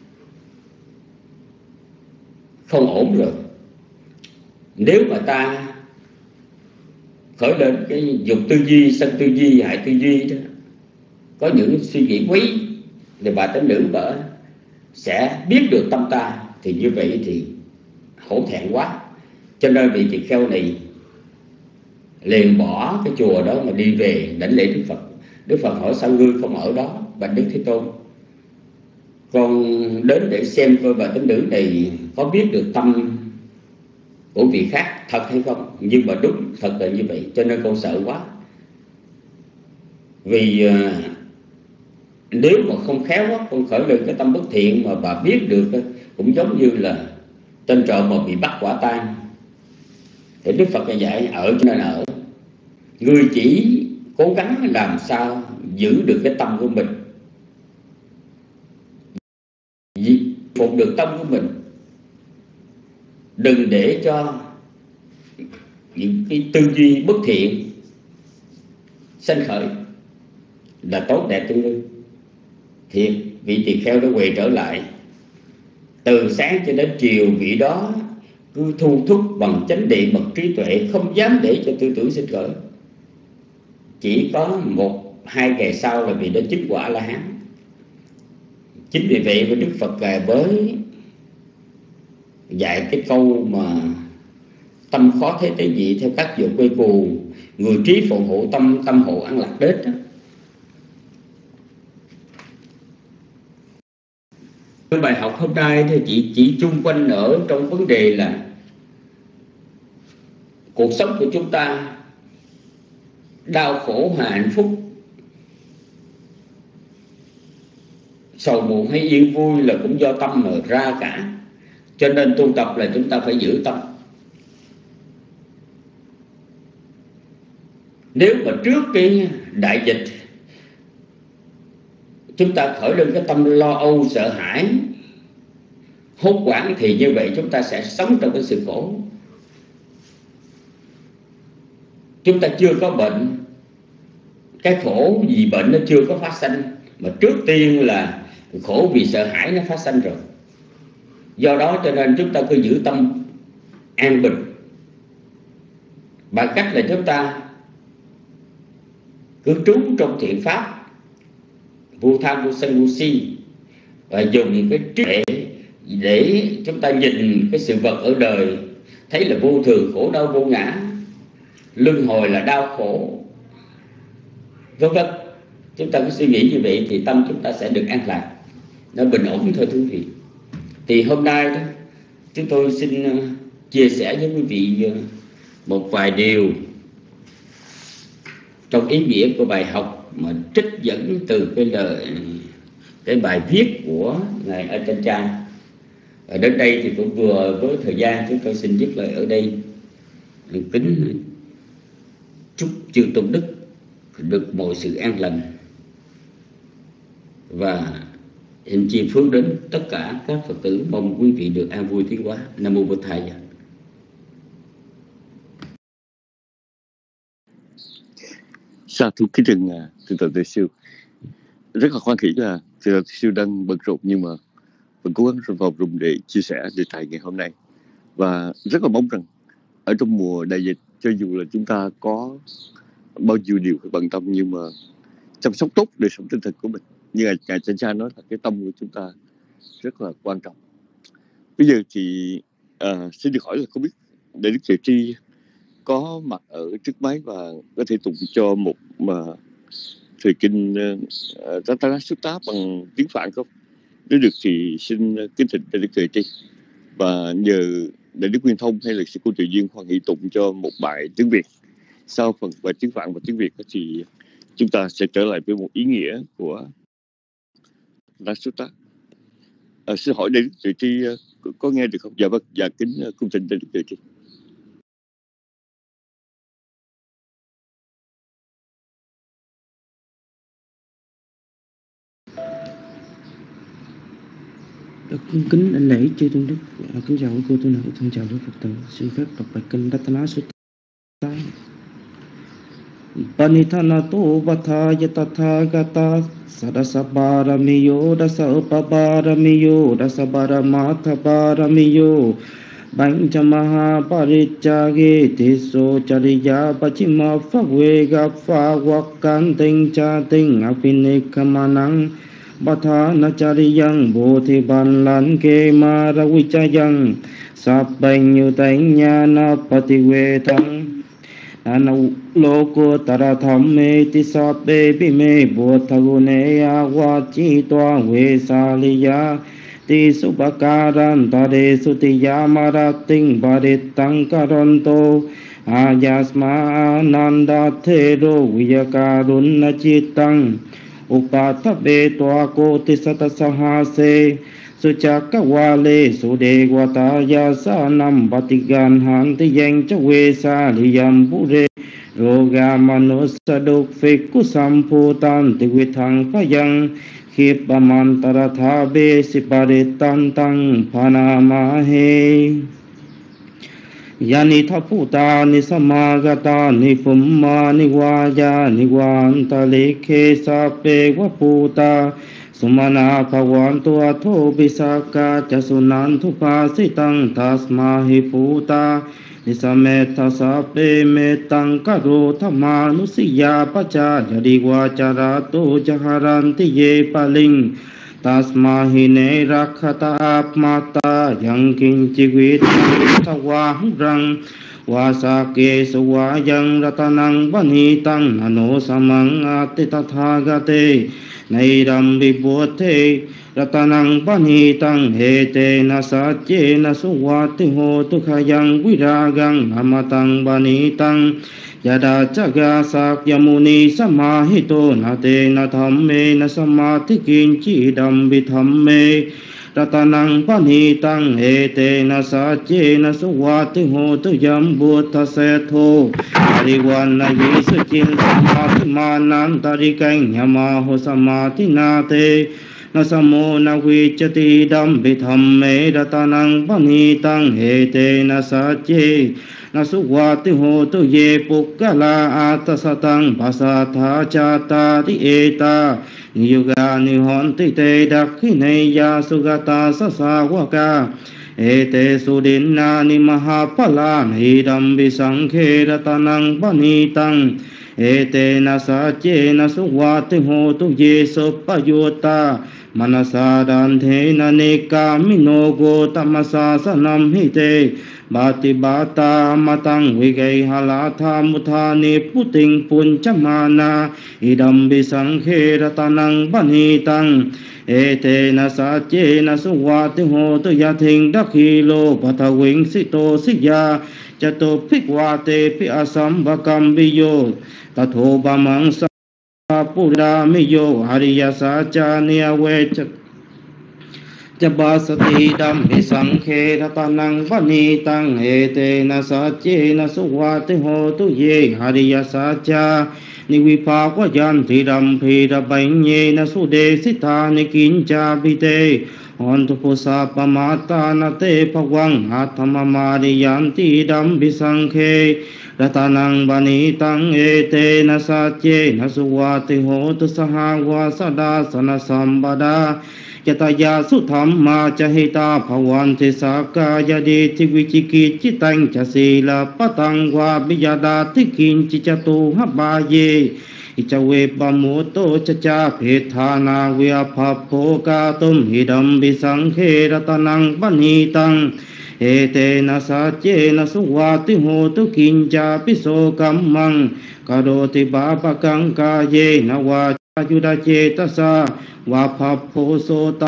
Speaker 5: không ổn rồi. Nếu mà ta khởi lên cái dục tư duy, sân tư duy, hại tư duy đó, có những suy nghĩ quấy thì bà tánh nữ vợ sẽ biết được tâm ta, thì như vậy thì hổ thẹn quá. Cho nên vị tỳ kheo này liền bỏ cái chùa đó mà đi về đảnh lễ Đức Phật. Đức Phật hỏi sao ngươi không ở đó? Bạch Đức Thế Tôn, con đến để xem coi bà tánh nữ này có biết được tâm của vị khác thật hay không. Nhưng mà đúng thật là như vậy, cho nên con sợ quá. Vì nếu mà không khéo quá, con khởi lên cái tâm bất thiện mà bà biết được, cũng giống như là tên trộm mà bị bắt quả tang. Thì Đức Phật dạy ở cho nên ở, ngươi chỉ cố gắng làm sao giữ được cái tâm của mình, phục được tâm của mình, đừng để cho những cái tư duy bất thiện sanh khởi là tốt đẹp cho ngươi. Thiệt, vị tỳ kheo đã quay trở lại. Từ sáng cho đến chiều, vị đó cứ thu thúc bằng chánh điện, bằng trí tuệ, không dám để cho tư tưởng sinh khởi. Chỉ có 1-2 ngày sau là vị đó chứng quả La Hán. Chính vì vậy mà Đức Phật mới dạy cái câu mà tâm khó thế tế vị theo các dục quê cù, người trí phụng hộ tâm, tâm hộ an lạc đết đó. Cái bài học hôm nay thì chỉ chung quanh ở trong vấn đề là cuộc sống của chúng ta đau khổ hay hạnh phúc, sầu muộn hay yên vui là cũng do tâm mà ra cả. Cho nên tu tập là chúng ta phải giữ tâm. Nếu mà trước cái đại dịch chúng ta khởi lên cái tâm lo âu, sợ hãi, hốt hoảng, thì như vậy chúng ta sẽ sống trong cái sự khổ. Chúng ta chưa có bệnh, cái khổ vì bệnh nó chưa có phát sanh, mà trước tiên là khổ vì sợ hãi nó phát sanh rồi. Do đó cho nên chúng ta cứ giữ tâm an bình bằng cách là chúng ta cứ trú trong thiện pháp, vô tham vô sân vô si, và dùng cái trí tuệ để chúng ta nhìn cái sự vật ở đời, thấy là vô thường, khổ đau vô ngã, luân hồi là đau khổ, vân vân. Chúng ta cứ suy nghĩ như vậy thì tâm chúng ta sẽ được an lạc, nó bình ổn thôi quý vị. Thì hôm nay đó, chúng tôi xin chia sẻ với quý vị một vài điều trong ý nghĩa của bài học mà trích dẫn từ cái bài viết của ngài Ajahn. Ở đến đây thì cũng vừa với thời gian, chúng tôi xin dứt lời ở đây. Kính chúc chư tôn đức được mọi sự an lành và hình chi phước đến tất cả các Phật tử. Mong quý vị được an vui tiến hóa. Nam mô Bổn Thầy.
Speaker 2: Sa thú kính trình Thượng tọa Tuệ Siêu, rất là hoan hỉ là Thượng tọa Tuệ Siêu đang bận rộn nhưng mà vẫn cố gắng vào rùng để chia sẻ đề tài ngày hôm nay, và rất là mong rằng ở trong mùa đại dịch, cho dù là chúng ta có bao nhiêu điều phải bận tâm, nhưng mà chăm sóc tốt đời sống tinh thần của mình, như ngài Ajahn nói là cái tâm của chúng ta rất là quan trọng. Bây giờ thì xin được hỏi là không biết Đại Đức Tuệ Tri có mặt ở trước máy và có thể tụng cho một thời kinh Ratana Sutta bằng tiếng Phạn không? Nếu được thì xin kính thỉnh Đại Đức Tuệ Tri, và nhờ Đại Đức Nguyên Thông hay là sư cô Tuệ Duyên hoan hỷ tụng cho một bài tiếng Việt. Sau phần bài tiếng Phạn và tiếng Việt thì chúng ta sẽ trở lại với một ý nghĩa của Ratana Sutta. Xin hỏi đến từ tri có nghe được không? Dạ vâng, dạ kính cung thỉnh đến từ tri.
Speaker 6: Kính anh lễ chư tôn đức, kính chào cô tu nữ, thân chào quý Phật tử. Xin phép đọc bài kinh Ratana Sutta. Panithanato vatha yatatha gata sadasabaramiyo dasapabaramiyo dasabaramathabaramiyo Banchamaha parichage tiso chariya pachima phagwega phagwakan tinh cha tinh afinikamanang Bhatha nachariyang bodhi ban lan ke maravichayang Sabbanh nyutanh nhana pative thang Nana loko tarathame tisape bime bodhagune agwachi toa ve saliya Ti subakaran tare sutiya marating baritang karanto Ayasma ananda thero viyakarunna chitang Upathabe toa koti satasahase Suchakawale sudegwataya sanam batigan hanti yang chawe saliyam pure Roga manusaduk fikusamputan tiwithang payang Khipamantarathabe siparitantang panamahe Yani thaputa ni samagata ni pumma ni waya ni wantalike sape waputa Sumana pawantu atho bisaka chasunantu pasitang tasmahi puta Nisametha sape metang karo thamanusiya pacha jadiwacharato jaharanti ye paling Tasmahine rakhata apmata yang kinchivit tawahrang Wasake suwayang ratanang vanitang ano samang ati tathagate Nairam vibhote ratanang vanitang hete nasache nasuwati hotu khayang viragang amatang vanitang Yada jaga sakyamuni samahito nate na thamme na samati kinchi dambi thamme Ratanang panitang ete na sache na suwati hotu yambuddha setho Ariwan na yesu chil samati manan tarikang yamaho samati nate Nasamo na vichati dambi thamme ratanang panitang ete na sache Nasuwati hotu ye pukkala atasatang pasatha chata di eta Niyuga nihonti te dakhineya sugata sasawaka Ete sudinna ni mahapala nidam visangkhe ratanang panitang Ete nasache nasuwati hotu ye suppayota Manasadanthe nanekamino gotamasa sanam hite Bati bata matang vigay halatha muthani puting punchamana Idam bisangkhe ratanang panitang Ete nasache nasuwati hotu yathing dakhilo pathawing sito siya Chato phikwate pi asambhakam biyo Tatho bamang sapuramiyo hariyasacha niyawecha Jabasati dambi sangkhe ratanang panitang Ete nasache nasuwati hotu ye hariyasacha Niwipakwa yanti rampi rabanye nasude sita nikincha bite Ontu pusapa mata nate pawang athamamari yanti dambi sangkhe Ratanang panitang ete nasache nasuwati hotu sahawa sadasana sambada Yataya suthamma chahita bhavanti sakaya deti vichiki chitang chasila patangwa biyadati kinchi chatu habaye Ichawe pamuto chacha phethana vyaphapo katum hidam visangkhe ratanang panitang Ete nasache nasuwati hotu kincha piso kammang Karoti babakang kaye nawacha Yuda cetasa wapapho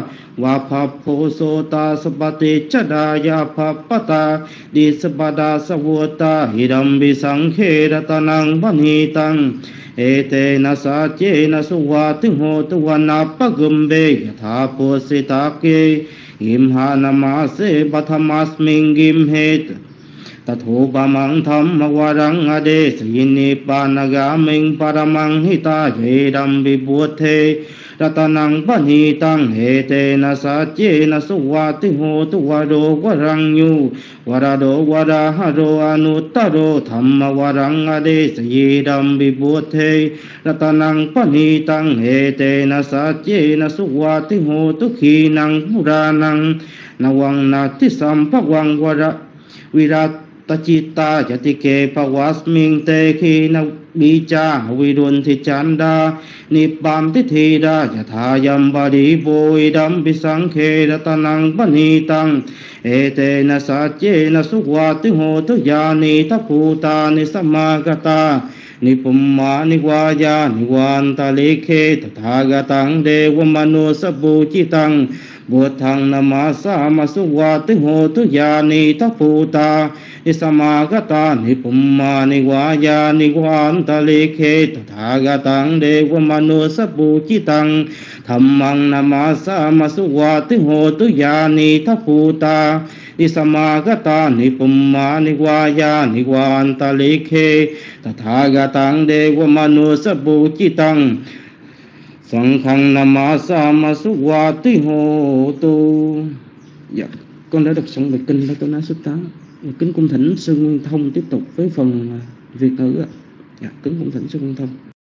Speaker 6: sota sabati chadaya papata di sabada savota hidam visangkhe ratanang panitang ete na sa che na su wa tu ho tu wa na pa gum be yatha po se ta ke im ha na ma se pathamasming gim het Tatho bamang tham warang ade sini panagaming paramang hita jedam vibhute ratanang panitang hete na sache na suwati ho tu wado warang yu warado waraharo anuttaro thamma warang ade jedam vibhute ratanang panitang hete na sache na suwati ho tu khinang puranang nawang nati sampawang wara virat Tachita Jatike Pawasming Te Khina Bija Vidun Tichanda Nipam Tithida Yathayam Badi Boidam Bisangke Ratanang Panitang Ete Nasache Nasukwati Hotu Yani Taputa Nisamagata Nipumma Niwaya Niwanta Lekhe Tathagatang Dewa Manusabuchitang Buddhang namasa masuvati hotu yani taputa Isamagata nipumma niwaya niwanta lekhe Tathagatang dewa manusabuchitang Dhammang namasa masuvati hotu yani taputa Isamagata nipumma niwaya niwanta lekhe Tathagatang dewa manusabuchitang Sankhang namasa masuvati hotu. Dạ, con đã đọc xong bài kinh Ratana Sutta. Kính cung thỉnh sư Nguyên Thông tiếp tục với phần Việt ngữ ạ. Dạ, kính cung thỉnh sư Nguyên Thông.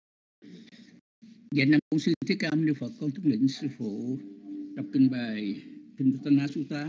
Speaker 7: Dạ, nam mô Sư Thích Ca Mâu Ni Phật. Con tuân lệnh sư phụ đọc kinh bài kinh Ratana Sutta.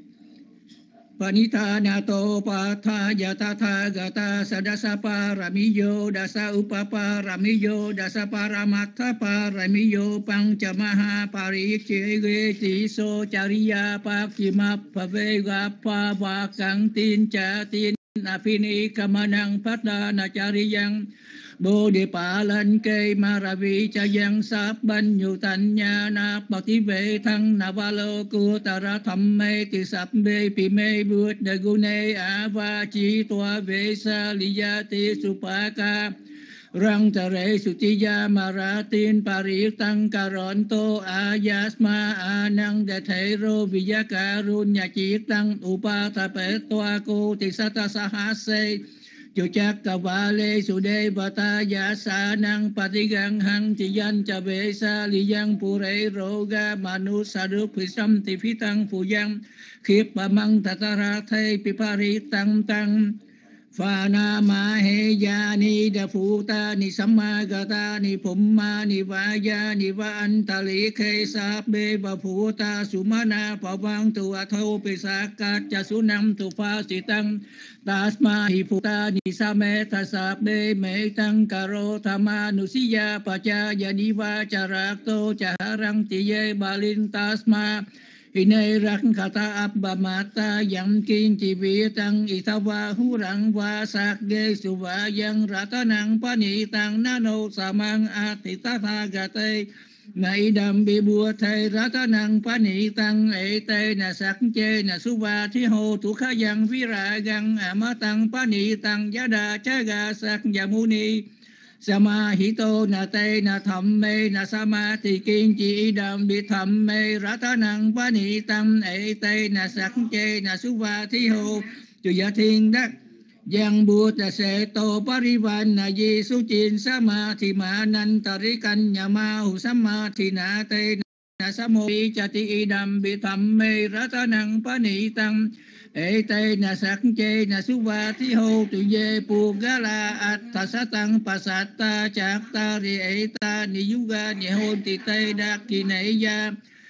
Speaker 7: Panitanato patha yathatha gata sadasa paramiyo dasa upapa ramiyo dasa paramatha paramiyo panchamaha parichye tiso chariya pakima pavega pavakang tin cha tin apini kamanang patana chariyang Bồ-đề pa lan kê maravi cha yang sáp ban nhu tan nha na bati vệ thăng na va lô cu ta ra tham mê ti sáp bê pi mê bút đa gu nê a va chi toa vệ sa li ya ti supa ca răng ta re su ti ya maratin pari tăng karon to a yasma a năng de thể ro vi ya karun nhà chi tăng upa ta pe toa cô ti sa ta sa ha se Chu chắc ca va lê su đê bà ta giả sa năng patigang hăng ti yan cha bê sa li yang pu re ro ga manu sa đức phi sam ti phi tăng phu yang khiếp bà măng ta ta ra thê pi pari tăng tăng Pha na ma he ya ni da phu ta ni samma gata ni phumma ni va ya ni va an ta li khe sa bê bà phu ta sumana pa vang tu a thâu pi sa ca cha su nam tu pha si tăng Tasma hi phu ta ni sa me ta sa bê me tăng karo thama nu si ya pa cha ya ni va cha rak to cha rang ti ye ba linh tasma Hine răng khata abba mata yam kin chi vi tăng itava hu rang va sak ge su va yang ratanang pani tăng nano samang atita tha gate Này đam bi bua thầy ratanang pani tăng e te na sak che na su va thi ho tu kha yang vi ra gang amatang pani tăng yada cha ga sak yamuni Sama hito na te na tham mê na sama thì kiên chi đam bi tham mê ratanang pani tam e te na sắc che na suva thi hồ chu ya thiên đắc Giang Buddha se to parivan na di su chin sama thì ma nan tarikan nyama hu sama thì na te na samo cha ti đam bi tham mê ratanang pani tam e te na sắc che na suva thi hồ tu ye pu gala atta satang pasata chakta ri eta ni yuga ni hon ti te dak ki nei ya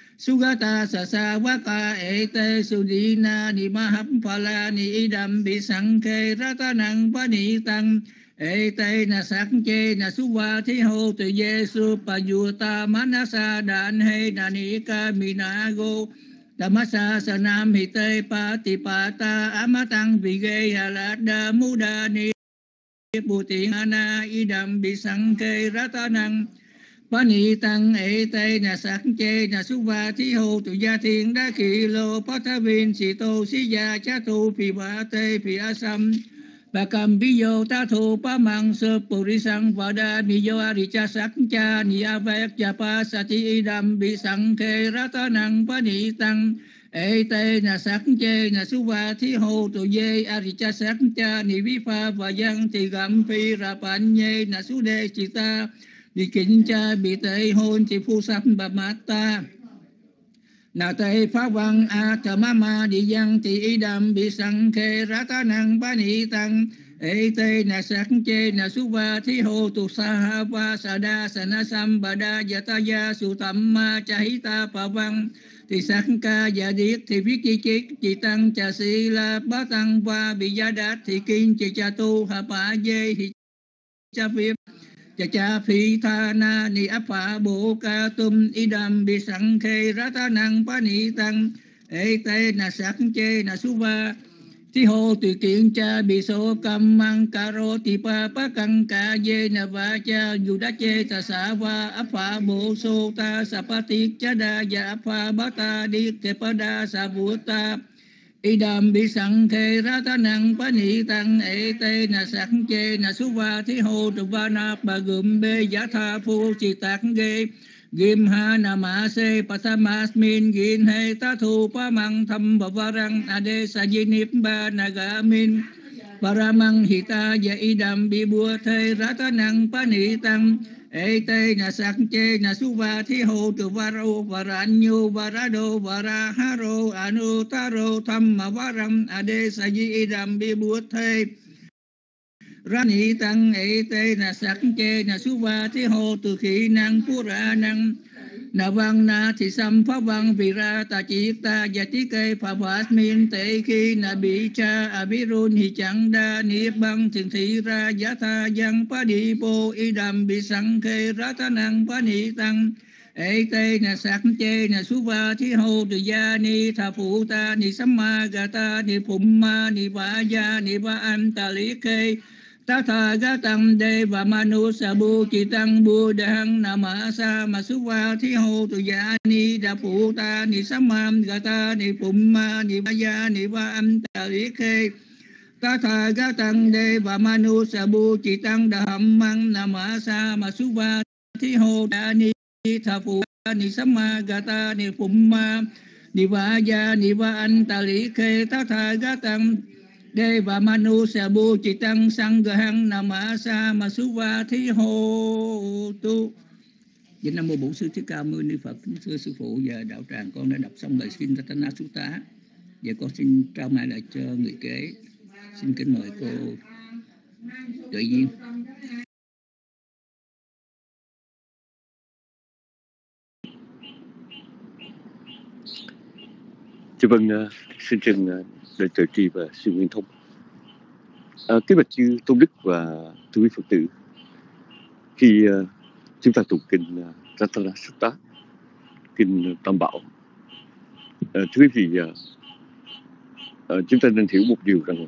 Speaker 7: sugata sa sa waka e te sudina ni mahap phala ni idam bi sang khe ratanang pani tăng e te na sắc che na suva thi hồ tu ye su pa yuta manasa dan he na ni ka minago Tamasa sanam hite patipata amatang vige halada muda ni butingana idam bisangke ratanang pani tăng e te na sắc che na suva thi hồ tu gia thiên đa kỳ lô patavin si tô si ya cha tu phi ba te phi asam Pakambiyo Tato Pamang Purisang Vada Miyo Aricha Sakcha Niyavek Japa Sati Idam Bisang Ke Ratanang Panitang Ete na Sakche na Suva Thi Hồ Tu Ye Aricha Sakcha Nivipa Vayang Tigam Phi Rapanye na Sude Chita Đi kính cha bị tệ hôn thì phu sắc bà mát ta nào tệ phá văn a thờ ma ma đi văn thì y đàm bị sẵn khê rá tá năng bá nị tăng ê tê nà sắc chê nà su va thi hồ tu sa ha va sa đa sa na sam bà đa ya ta ya su tam ma cha hi ta phá văn thì sắc ca ya điết thì viết chi chiết chỉ tăng cha si la bá tăng va bị gia đạt thì kinh chỉ cha tu ha pa dê thì cha viết cha cha phi tha na ni áp phá bộ ca tum idam bị sẵn khê rá tá năng bá nị tăng ê tê nà sắc chê nà su va thi hồ tùy kiện cha bị số cầm mang cà rô tì pa pa căng ca dê nà va cha dù đá chê ta xả va áp phá bộ sô ta sa pa tiết cha đa ya áp phá bá ta đi kê pa đa sa vua ta idam bị sẵn khê rá tá năng bá nị tăng ê tê nà sắc chê nà su va thi hồ tu va na bà gùm bê giá tha phu chỉ tạc ghê Gim ha nama se patamasmin gin he ta thu pa mang tham bavarang ade sajinip ba nagamin paramang hita ya idam bi bua thê ratanang pani tăng ê tê na sắc chê na suva thi hồ tu varo varanyu varado varaharo anutaro tham varam ade saji idam bi bua thê Rani tăng ê tê na sắc chê na suva thi hồ từ khí năng pura năng na vang na thì sam pháp vang vira ta chỉ ta ya tí cây phá phát min tê khi na bị cha abirun hi chẳng đa ni băng thường thị ra giá tha giang pa đi po idam bị sẵn khê ra ta năng pa ni tăng ê tê na sắc chê na suva thi hồ từ gia ni tha phụ ta ni samma gata ni phum ma ni va ya ni va an ta lý khê ta tha ga tăng đề và manu sa bu chỉ tăng bu đăng nama sa ma su va thi hồ tu ya ni đa phụ ta ni samam gata ni phum ma ni va ya ni va am ta lý khê ta tha ga tăng đề và manu sa bu chỉ tăng đa hầm mang nama sa ma su va thi hồ đa ni tha phụ ta ni samma gata ni phum ma ni va ya ni va an ta lý khê ta tha ga tăng Đề và Manu Sa Bu Chỉ Tăng Sang Gahang Nama Sa Ma Su Va Thi Hồ Tu. Với Nam Mô Bổn Sư Thích Ca Mâu Ni Phật. Kính thưa Sư Phụ và Đạo Tràng, con đã đọc xong lời Svinatana Sutta. Và con xin trao mai lại cho người kế. Xin kính mời cô Tuệ Duyên.
Speaker 2: Dạ vâng, xin trân đại trợ trì và sư Nguyên Thông. Kính bạch chư tôn đức và thưa quý Phật tử, khi chúng ta tụng kinh Ratana Sutta, kinh Tam Bảo, thưa quý vị, chúng ta nên hiểu một điều rằng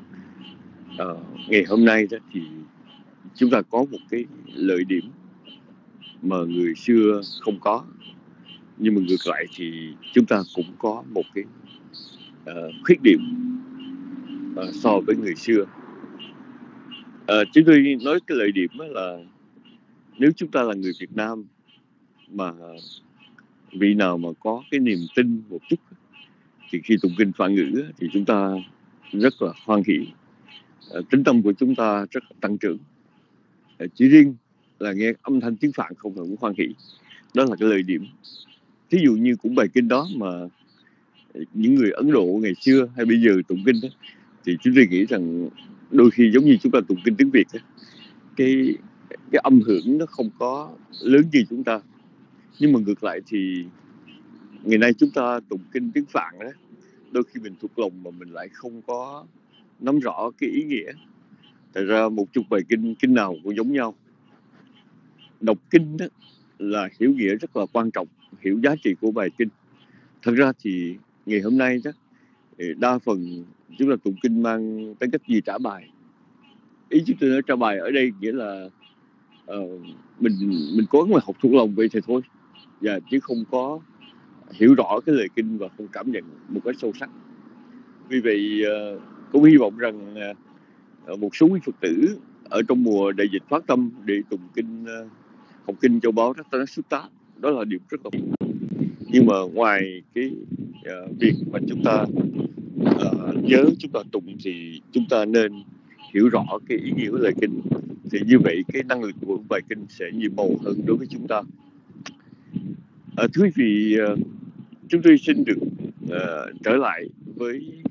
Speaker 2: ngày hôm nay đó thì chúng ta có một cái lợi điểm mà người xưa không có, nhưng mà ngược lại thì chúng ta cũng có một cái khuyết điểm so với người xưa. Chúng tôi nói cái lợi điểm là nếu chúng ta là người Việt Nam mà vị nào mà có cái niềm tin một chút thì khi tụng kinh Phạn ngữ thì chúng ta rất là hoan hỷ, tính tâm của chúng ta rất là tăng trưởng. Chỉ riêng là nghe âm thanh tiếng Phạn không là cũng hoan hỷ, đó là cái lợi điểm. Thí dụ như cũng bài kinh đó mà những người Ấn Độ ngày xưa hay bây giờ tụng kinh đó, thì chúng tôi nghĩ rằng đôi khi giống như chúng ta tụng kinh tiếng Việt đó, cái âm hưởng nó không có lớn như chúng ta. Nhưng mà ngược lại thì ngày nay chúng ta tụng kinh tiếng Phạn đó, đôi khi mình thuộc lòng mà mình lại không có nắm rõ cái ý nghĩa. Thật ra một chục bài kinh nào cũng giống nhau. Đọc kinh đó là hiểu nghĩa rất là quan trọng, hiểu giá trị của bài kinh. Thật ra thì ngày hôm nay đó, đa phần chúng ta tụng kinh mang tính cách gì trả bài. Ý chúng tôi nói trả bài ở đây nghĩa là mình cố gắng học thuộc lòng vậy thì thôi, và chứ không có hiểu rõ cái lời kinh và không cảm nhận một cách sâu sắc. Vì vậy cũng hy vọng rằng một số quý Phật tử ở trong mùa đại dịch phát tâm để tụng kinh, học kinh châu báu Ratana Sutta. Đó là điều rất là tốt. Nhưng mà ngoài cái việc mà chúng ta nhớ chúng ta tụng thì chúng ta nên hiểu rõ cái ý nghĩa của lời kinh, thì như vậy cái năng lực của bài kinh sẽ nhiều màu hơn đối với chúng ta. Thưa quý vị, chúng tôi xin được trở lại với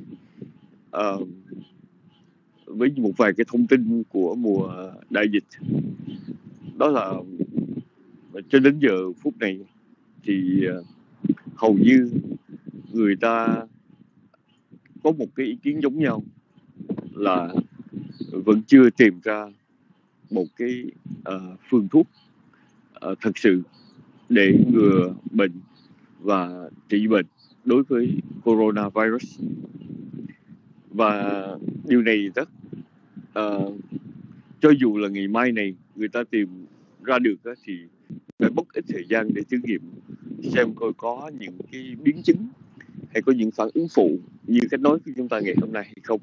Speaker 2: một vài cái thông tin của mùa đại dịch. Đó là cho đến giờ phút này thì hầu như người ta có một cái ý kiến giống nhau là vẫn chưa tìm ra một cái phương thuốc thật sự để ngừa bệnh và trị bệnh đối với coronavirus. Và điều này rất cho dù là ngày mai này người ta tìm ra được thì phải mất ít thời gian để thử nghiệm xem coi có những cái biến chứng hay có những phản ứng phụ như cách nói của chúng ta ngày hôm nay hay không.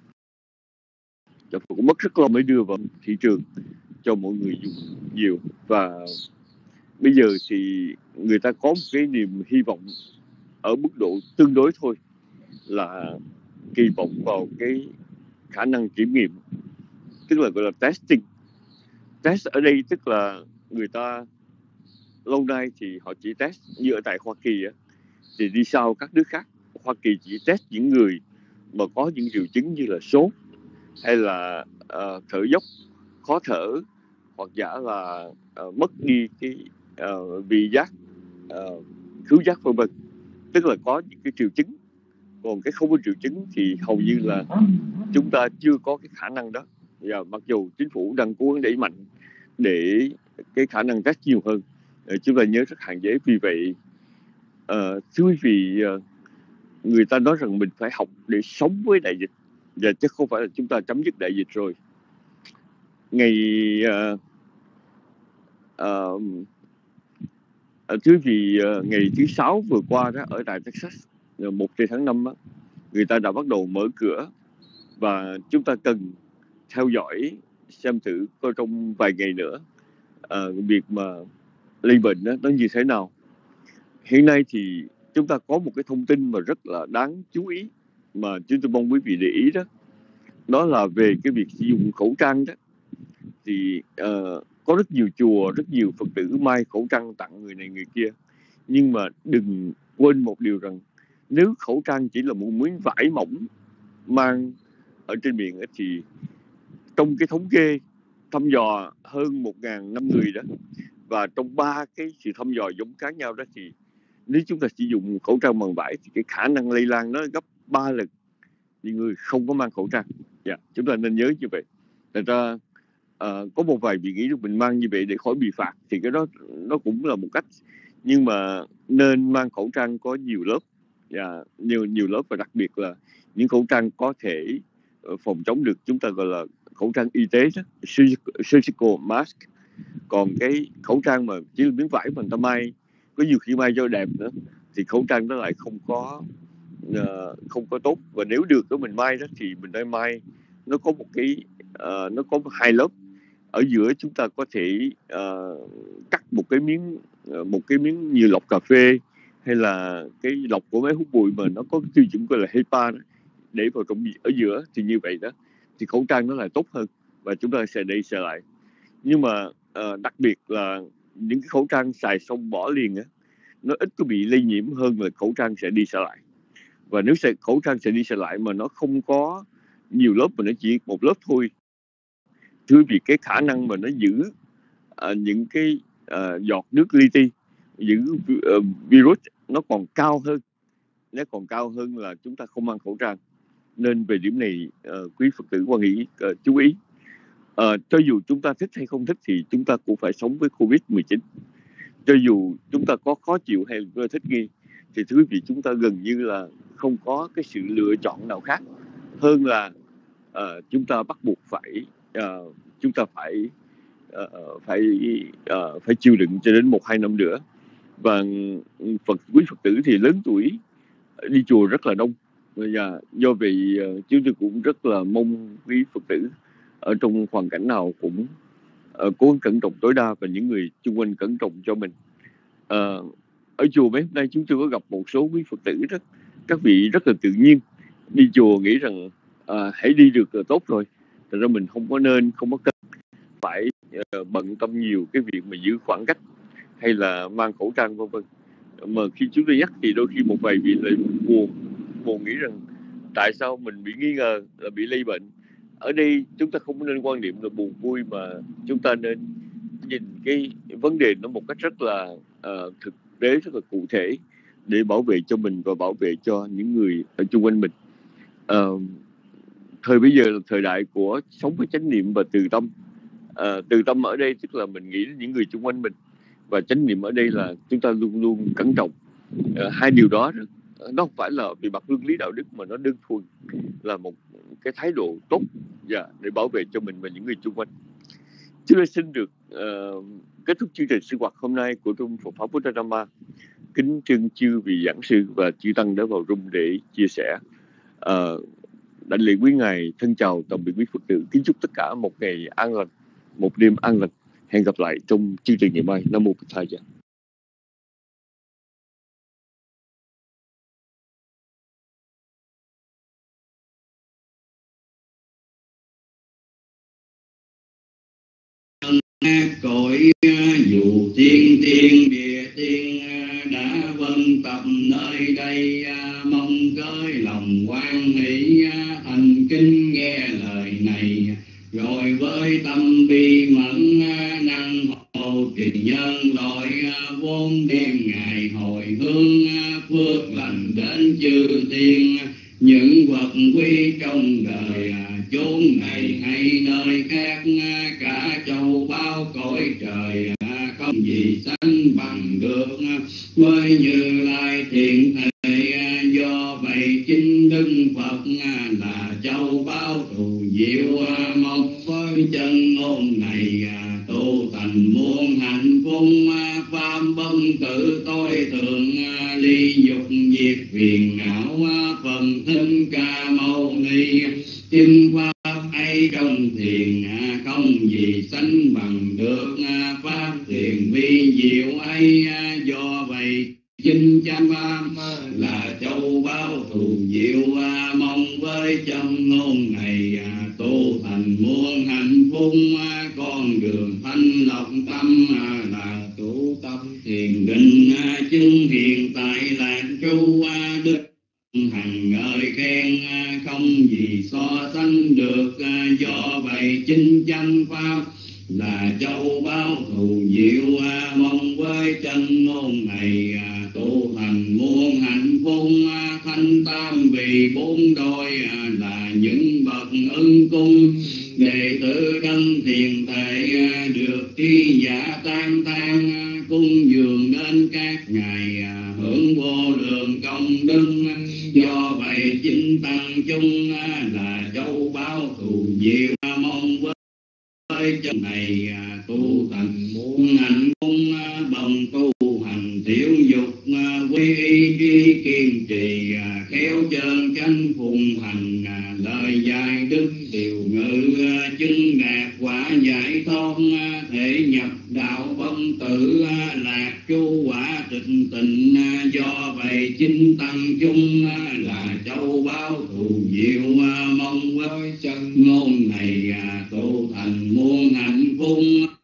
Speaker 2: Và cũng mất rất lâu mới đưa vào thị trường cho mọi người dùng nhiều. Và bây giờ thì người ta có một cái niềm hy vọng ở mức độ tương đối thôi, là kỳ vọng vào cái khả năng kiểm nghiệm, tức là gọi là testing. Test ở đây tức là người ta lâu nay thì họ chỉ test như ở tại Hoa Kỳ á, thì đi sau các nước khác. Hoa Kỳ chỉ test những người mà có những triệu chứng như là sốt hay là thở dốc, khó thở, hoặc giả là mất đi cái vị giác, khứu giác vân vân, tức là có những cái triệu chứng. Còn cái không có triệu chứng thì hầu như là chúng ta chưa có cái khả năng đó. Và mặc dù chính phủ đang cố gắng đẩy mạnh để cái khả năng test nhiều hơn, chúng ta nhớ rất hạn chế. Vì vậy thưa quý vị, người ta nói rằng mình phải học để sống với đại dịch, và chứ không phải là chúng ta chấm dứt đại dịch rồi. Ngày thưa quý vị, ngày thứ Sáu vừa qua đó ở tại Texas, 1 tháng 5 đó, người ta đã bắt đầu mở cửa, và chúng ta cần theo dõi xem thử coi trong vài ngày nữa việc mà lây bệnh đó, nó như thế nào. Hiện nay thì chúng ta có một cái thông tin mà rất là đáng chú ý mà chúng tôi mong quý vị để ý đó. Đó là về cái việc sử dụng khẩu trang đó. Thì có rất nhiều chùa, rất nhiều Phật tử may khẩu trang tặng người này người kia. Nhưng mà đừng quên một điều rằng nếu khẩu trang chỉ là một miếng vải mỏng mang ở trên miệng ấy, thì trong cái thống kê thăm dò hơn 1.500 người đó, và trong 3 cái sự thăm dò giống khác nhau đó, thì nếu chúng ta sử dụng khẩu trang bằng vải thì cái khả năng lây lan nó gấp 3 lần những người không có mang khẩu trang. Chúng ta nên nhớ như vậy. Thật ra có một vài vị nghĩ rằng mình mang như vậy để khỏi bị phạt, thì cái đó nó cũng là một cách. Nhưng mà nên mang khẩu trang có nhiều lớp, nhiều lớp, và đặc biệt là những khẩu trang có thể phòng chống được, chúng ta gọi là khẩu trang y tế đó, surgical mask. Còn cái khẩu trang mà chỉ là miếng vải mà người ta may, có nhiều khi may cho đẹp nữa, thì khẩu trang đó lại không có tốt. Và nếu được đó mình may đó, thì mình nên may nó có một cái nó có 2 lớp. Ở giữa chúng ta có thể cắt một cái miếng như lọc cà phê, hay là cái lọc của máy hút bụi mà nó có cái tiêu chuẩn gọi là HEPA đó, để vào trong ở giữa. Thì như vậy đó thì khẩu trang nó lại tốt hơn, và chúng ta sẽ đi lại. Nhưng mà đặc biệt là những cái khẩu trang xài xong bỏ liền á, nó ít có bị lây nhiễm hơn là khẩu trang sẽ đi lại. Và nếu khẩu trang sẽ đi lại mà nó không có nhiều lớp, mà nó chỉ một lớp thôi, thưa vì cái khả năng mà nó giữ những cái giọt nước li ti, giữ virus, nó còn cao hơn là chúng ta không mang khẩu trang. Nên về điểm này quý Phật tử quan nghĩ chú ý. Cho dù chúng ta thích hay không thích thì chúng ta cũng phải sống với Covid-19. Cho dù chúng ta có khó chịu hay là thích nghi, thì thưa quý vị, chúng ta gần như là không có cái sự lựa chọn nào khác hơn là chúng ta bắt buộc chúng ta phải chịu đựng cho đến 1-2 năm nữa. Và quý Phật tử thì lớn tuổi đi chùa rất là đông, Do vậy chúng tôi cũng rất là mong quý Phật tử ở trong hoàn cảnh nào cũng cố cẩn trọng tối đa, và những người xung quanh cẩn trọng cho mình. Ở chùa mấy hôm nay chúng tôi có gặp một số quý Phật tử các vị rất là tự nhiên đi chùa, nghĩ rằng hãy đi được là tốt rồi, thật ra mình không có cần phải bận tâm nhiều cái việc mà giữ khoảng cách hay là mang khẩu trang vân vân. Mà khi chúng tôi nhắc thì đôi khi một vài vị lại buồn nghĩ rằng tại sao mình bị nghi ngờ là bị lây bệnh. Ở đây chúng ta không nên quan niệm là buồn vui, mà chúng ta nên nhìn cái vấn đề nó một cách rất là thực tế, rất là cụ thể, để bảo vệ cho mình và bảo vệ cho những người ở xung quanh mình. Thời bây giờ là thời đại của sống với chánh niệm và từ tâm. Từ tâm ở đây tức là mình nghĩ đến những người xung quanh mình, và chánh niệm ở đây là chúng ta luôn luôn cẩn trọng. Hai điều đó nó không phải là vì mặt luân lý đạo đức, mà nó đơn thuần là một cái thái độ tốt để bảo vệ cho mình và những người xung quanh. Chúng tôi xin được kết thúc chương trình sinh hoạt hôm nay của Trung Phật Pháp Buddha Dhamma. Kính trân chư vị giảng sư và chư tăng đã vào room để chia sẻ. Đảnh lễ quý ngài, thân chào tạm biệt quý Phật tử. Kính chúc tất cả một ngày an lành, một đêm an lành. Hẹn gặp lại trong chương trình ngày mai. Nam mô Bụt Thầy.
Speaker 1: Cõi dù tiên địa tiên đã vân tập nơi đây, mong cởi lòng hoan hỷ thành kính nghe lời này, rồi với tâm bi mẫn năng hộ trì nhân loại vốn đem ngài hồi hướng phước lành đến chư thiên. Những vật quý trong đời chốn này hay nơi khác, cả châu báu cõi trời không gì sánh bằng được với Như Lai thiện thể. Do vậy chính Đức Phật là châu báu thù diệu, mong với chân ngôn này tu thành muôn hạnh phúc. Pháp bất tử tối thượng ly dục diệt phiền não, phần Thích Ca Mâu Ni chinh pháp ấy trong thiền không gì sánh bằng được. Pháp thiền vi diệu ấy do vậy chinh chánh pháp là châu báu thù diệu, mong với chân ngôn này tu thành muôn hạnh phúc. Con đường thanh lọc tâm là tu tâm thiền định, chứng hiện tại lạc trú đức hằng ngợi khen không gì so sánh được. Do vậy chinh chánh pháp là châu báu thù diệu, mong với chân ngôn này tu thành muôn hạnh phúc. Thanh tam vì bốn đôi là những bậc ưng cung, đệ tử đấng thiền thể được thi giả tam than, cung dường đến các ngài hưởng vô lượng công đức. Do vậy chính tăng chung là châu báu thù diệu, mong với chân này tu thành muôn hạnh phúc. Bần tu hành tiểu dục quy y trí kiên trì, khéo chân chánh phụng hành lời dạy đức điều ngữ, chứng đạt quả giải thoát thể nhập đạo bất tử, lạc trú quả tịch tịnh. Do vậy chính tăng chung là châu báu thù diệu, mong với chân ngôn này tu thành muôn hạnh phúc.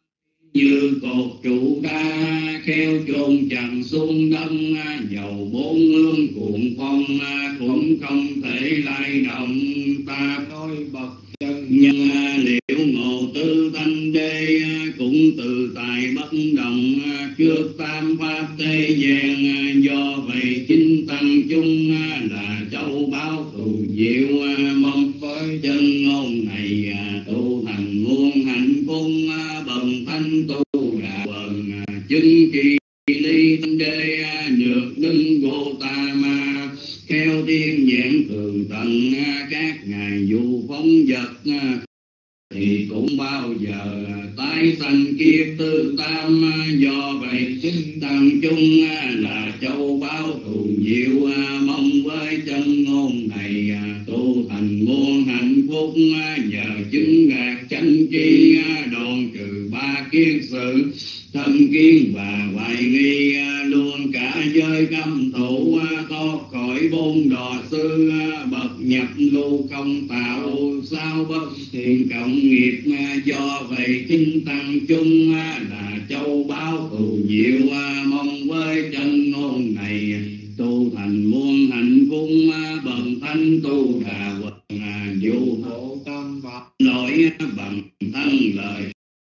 Speaker 1: Như cột trụ đá khéo chôn chẳng xuống đất, dầu bốn hướng cuộn phong cũng không thể lay động. Ta nói bậc chân nhân liễu ngộ tư thanh đế, cũng từ tài bất động trước tam pháp thế gian. Do vậy chính tăng chung là châu báu thù diệu, mong với chân ngôn này tu thành muôn hạnh phúc. Bần thanh tu là bần chứng kỳ ly thanh đế, được đứng Gotama khéo tiên nhãn thường tận. Các ngài dù phóng vật thì cũng bao giờ tái tái sanh kiếp thứ 8. Do vậy tăng chung là châu báu thù diệu, mong với chân ngôn này tu thành muôn hạnh phúc. Nhờ chứng đạt chánh tri đoạn trừ ba kiết sự thâm kiến và hoài nghi, luôn cả giới cấm thủ thoát khỏi bốn đọa sư. Bậc nhập lưu không tạo sao bất thiện cộng nghiệp. Do vậy chính tăng chung là châu báu thù diệu, mong với chân ngôn này tu thành muôn hạnh phúc. Bậc thánh tu đà quần dù hộ tâm Phật lỗi bằng thân lời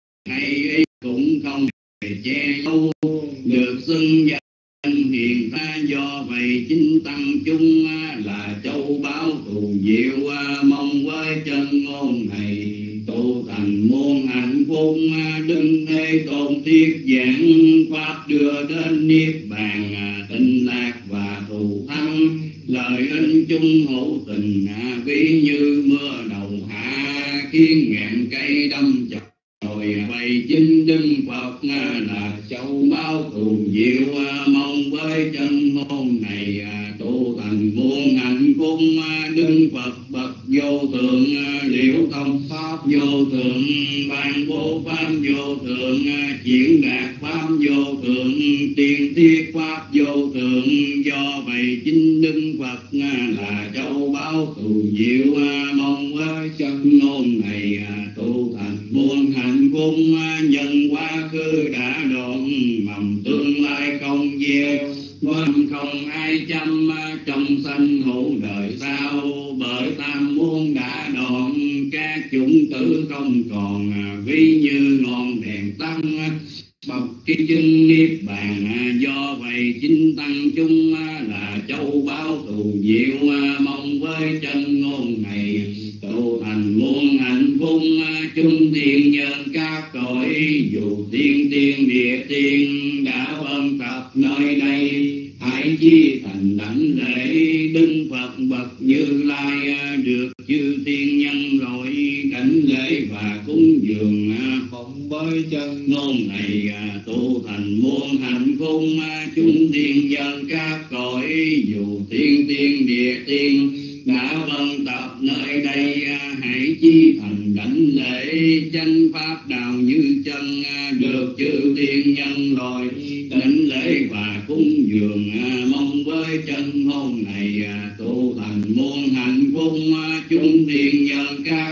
Speaker 1: hay cũng không che giấu được xưng danh hiền ta. Do vậy chính tăng chung là châu báu thù diệu, mong với chân ngôn này tu thành muôn hạnh phúc. Đức Thế Tôn thuyết giảng pháp đưa đến niết bàn, tịnh lạc và thù thắng. Lời ân chung hữu tình ví như mưa đầu hạ, khiến ngàn cây đâm chọc. Rồi vậy chính Đức Phật là châu báu thù diệu, mong với chân ngôn này tu thành muôn hạnh phúc. Đức Phật bậc vô thượng, liễu thông pháp vô thượng, ban bố pháp vô thượng, diễn đạt pháp vô thượng, tiên thiết pháp vô thượng. Do vậy chính Đức Phật là châu báu thù diệu, mong với chân ngôn này tu thành muôn hạnh phúc. Nhân quá khứ đã đoạn, mầm tương lai không gieo, không ai chăm trong sanh hữu đời sau. Bởi tam muôn đã đoạn, các chủng tử không còn, ví như ngọn đèn tăng bậc cái chân niết bàn. Do vậy chính tăng chung là châu báu thù diệu, mong với chân ngôn này tu thành muôn hạnh phúc. Chúng thiên nhân các cõi, dù tiên tiên địa tiên đã vân tập nơi đây, hãy chi thành đảnh lễ Đức Phật bậc Như Lai. Được chư tiên nhân rồi đảnh lễ và cúng dường, phụng với chân ngôn này tu thành muôn hạnh phúc. Chúng thiên nhân các cõi, dù tiên tiên địa tiên đã vân tập nơi đây, hãy chi thành đảnh lễ chánh pháp đạo như chân. Được chư tiên nhân rồi đảnh lễ và cúng dường, mong với chân ngôn này tu thành muôn hạnh phúc. Chúng thiên nhân các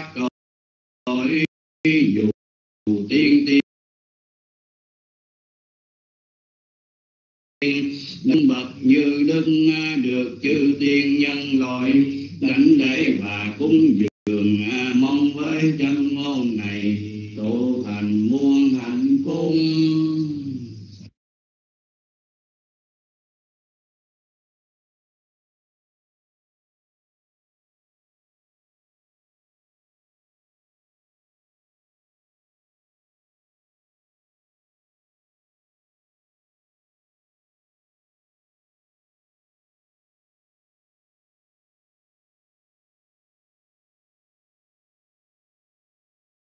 Speaker 1: cõi, dù tiên tiên Đức bậc như Đức, được chư tiên nhân gọi đảnh lễ và cúng dường, mong với chân ngôn này tu thành muôn hạnh phúc.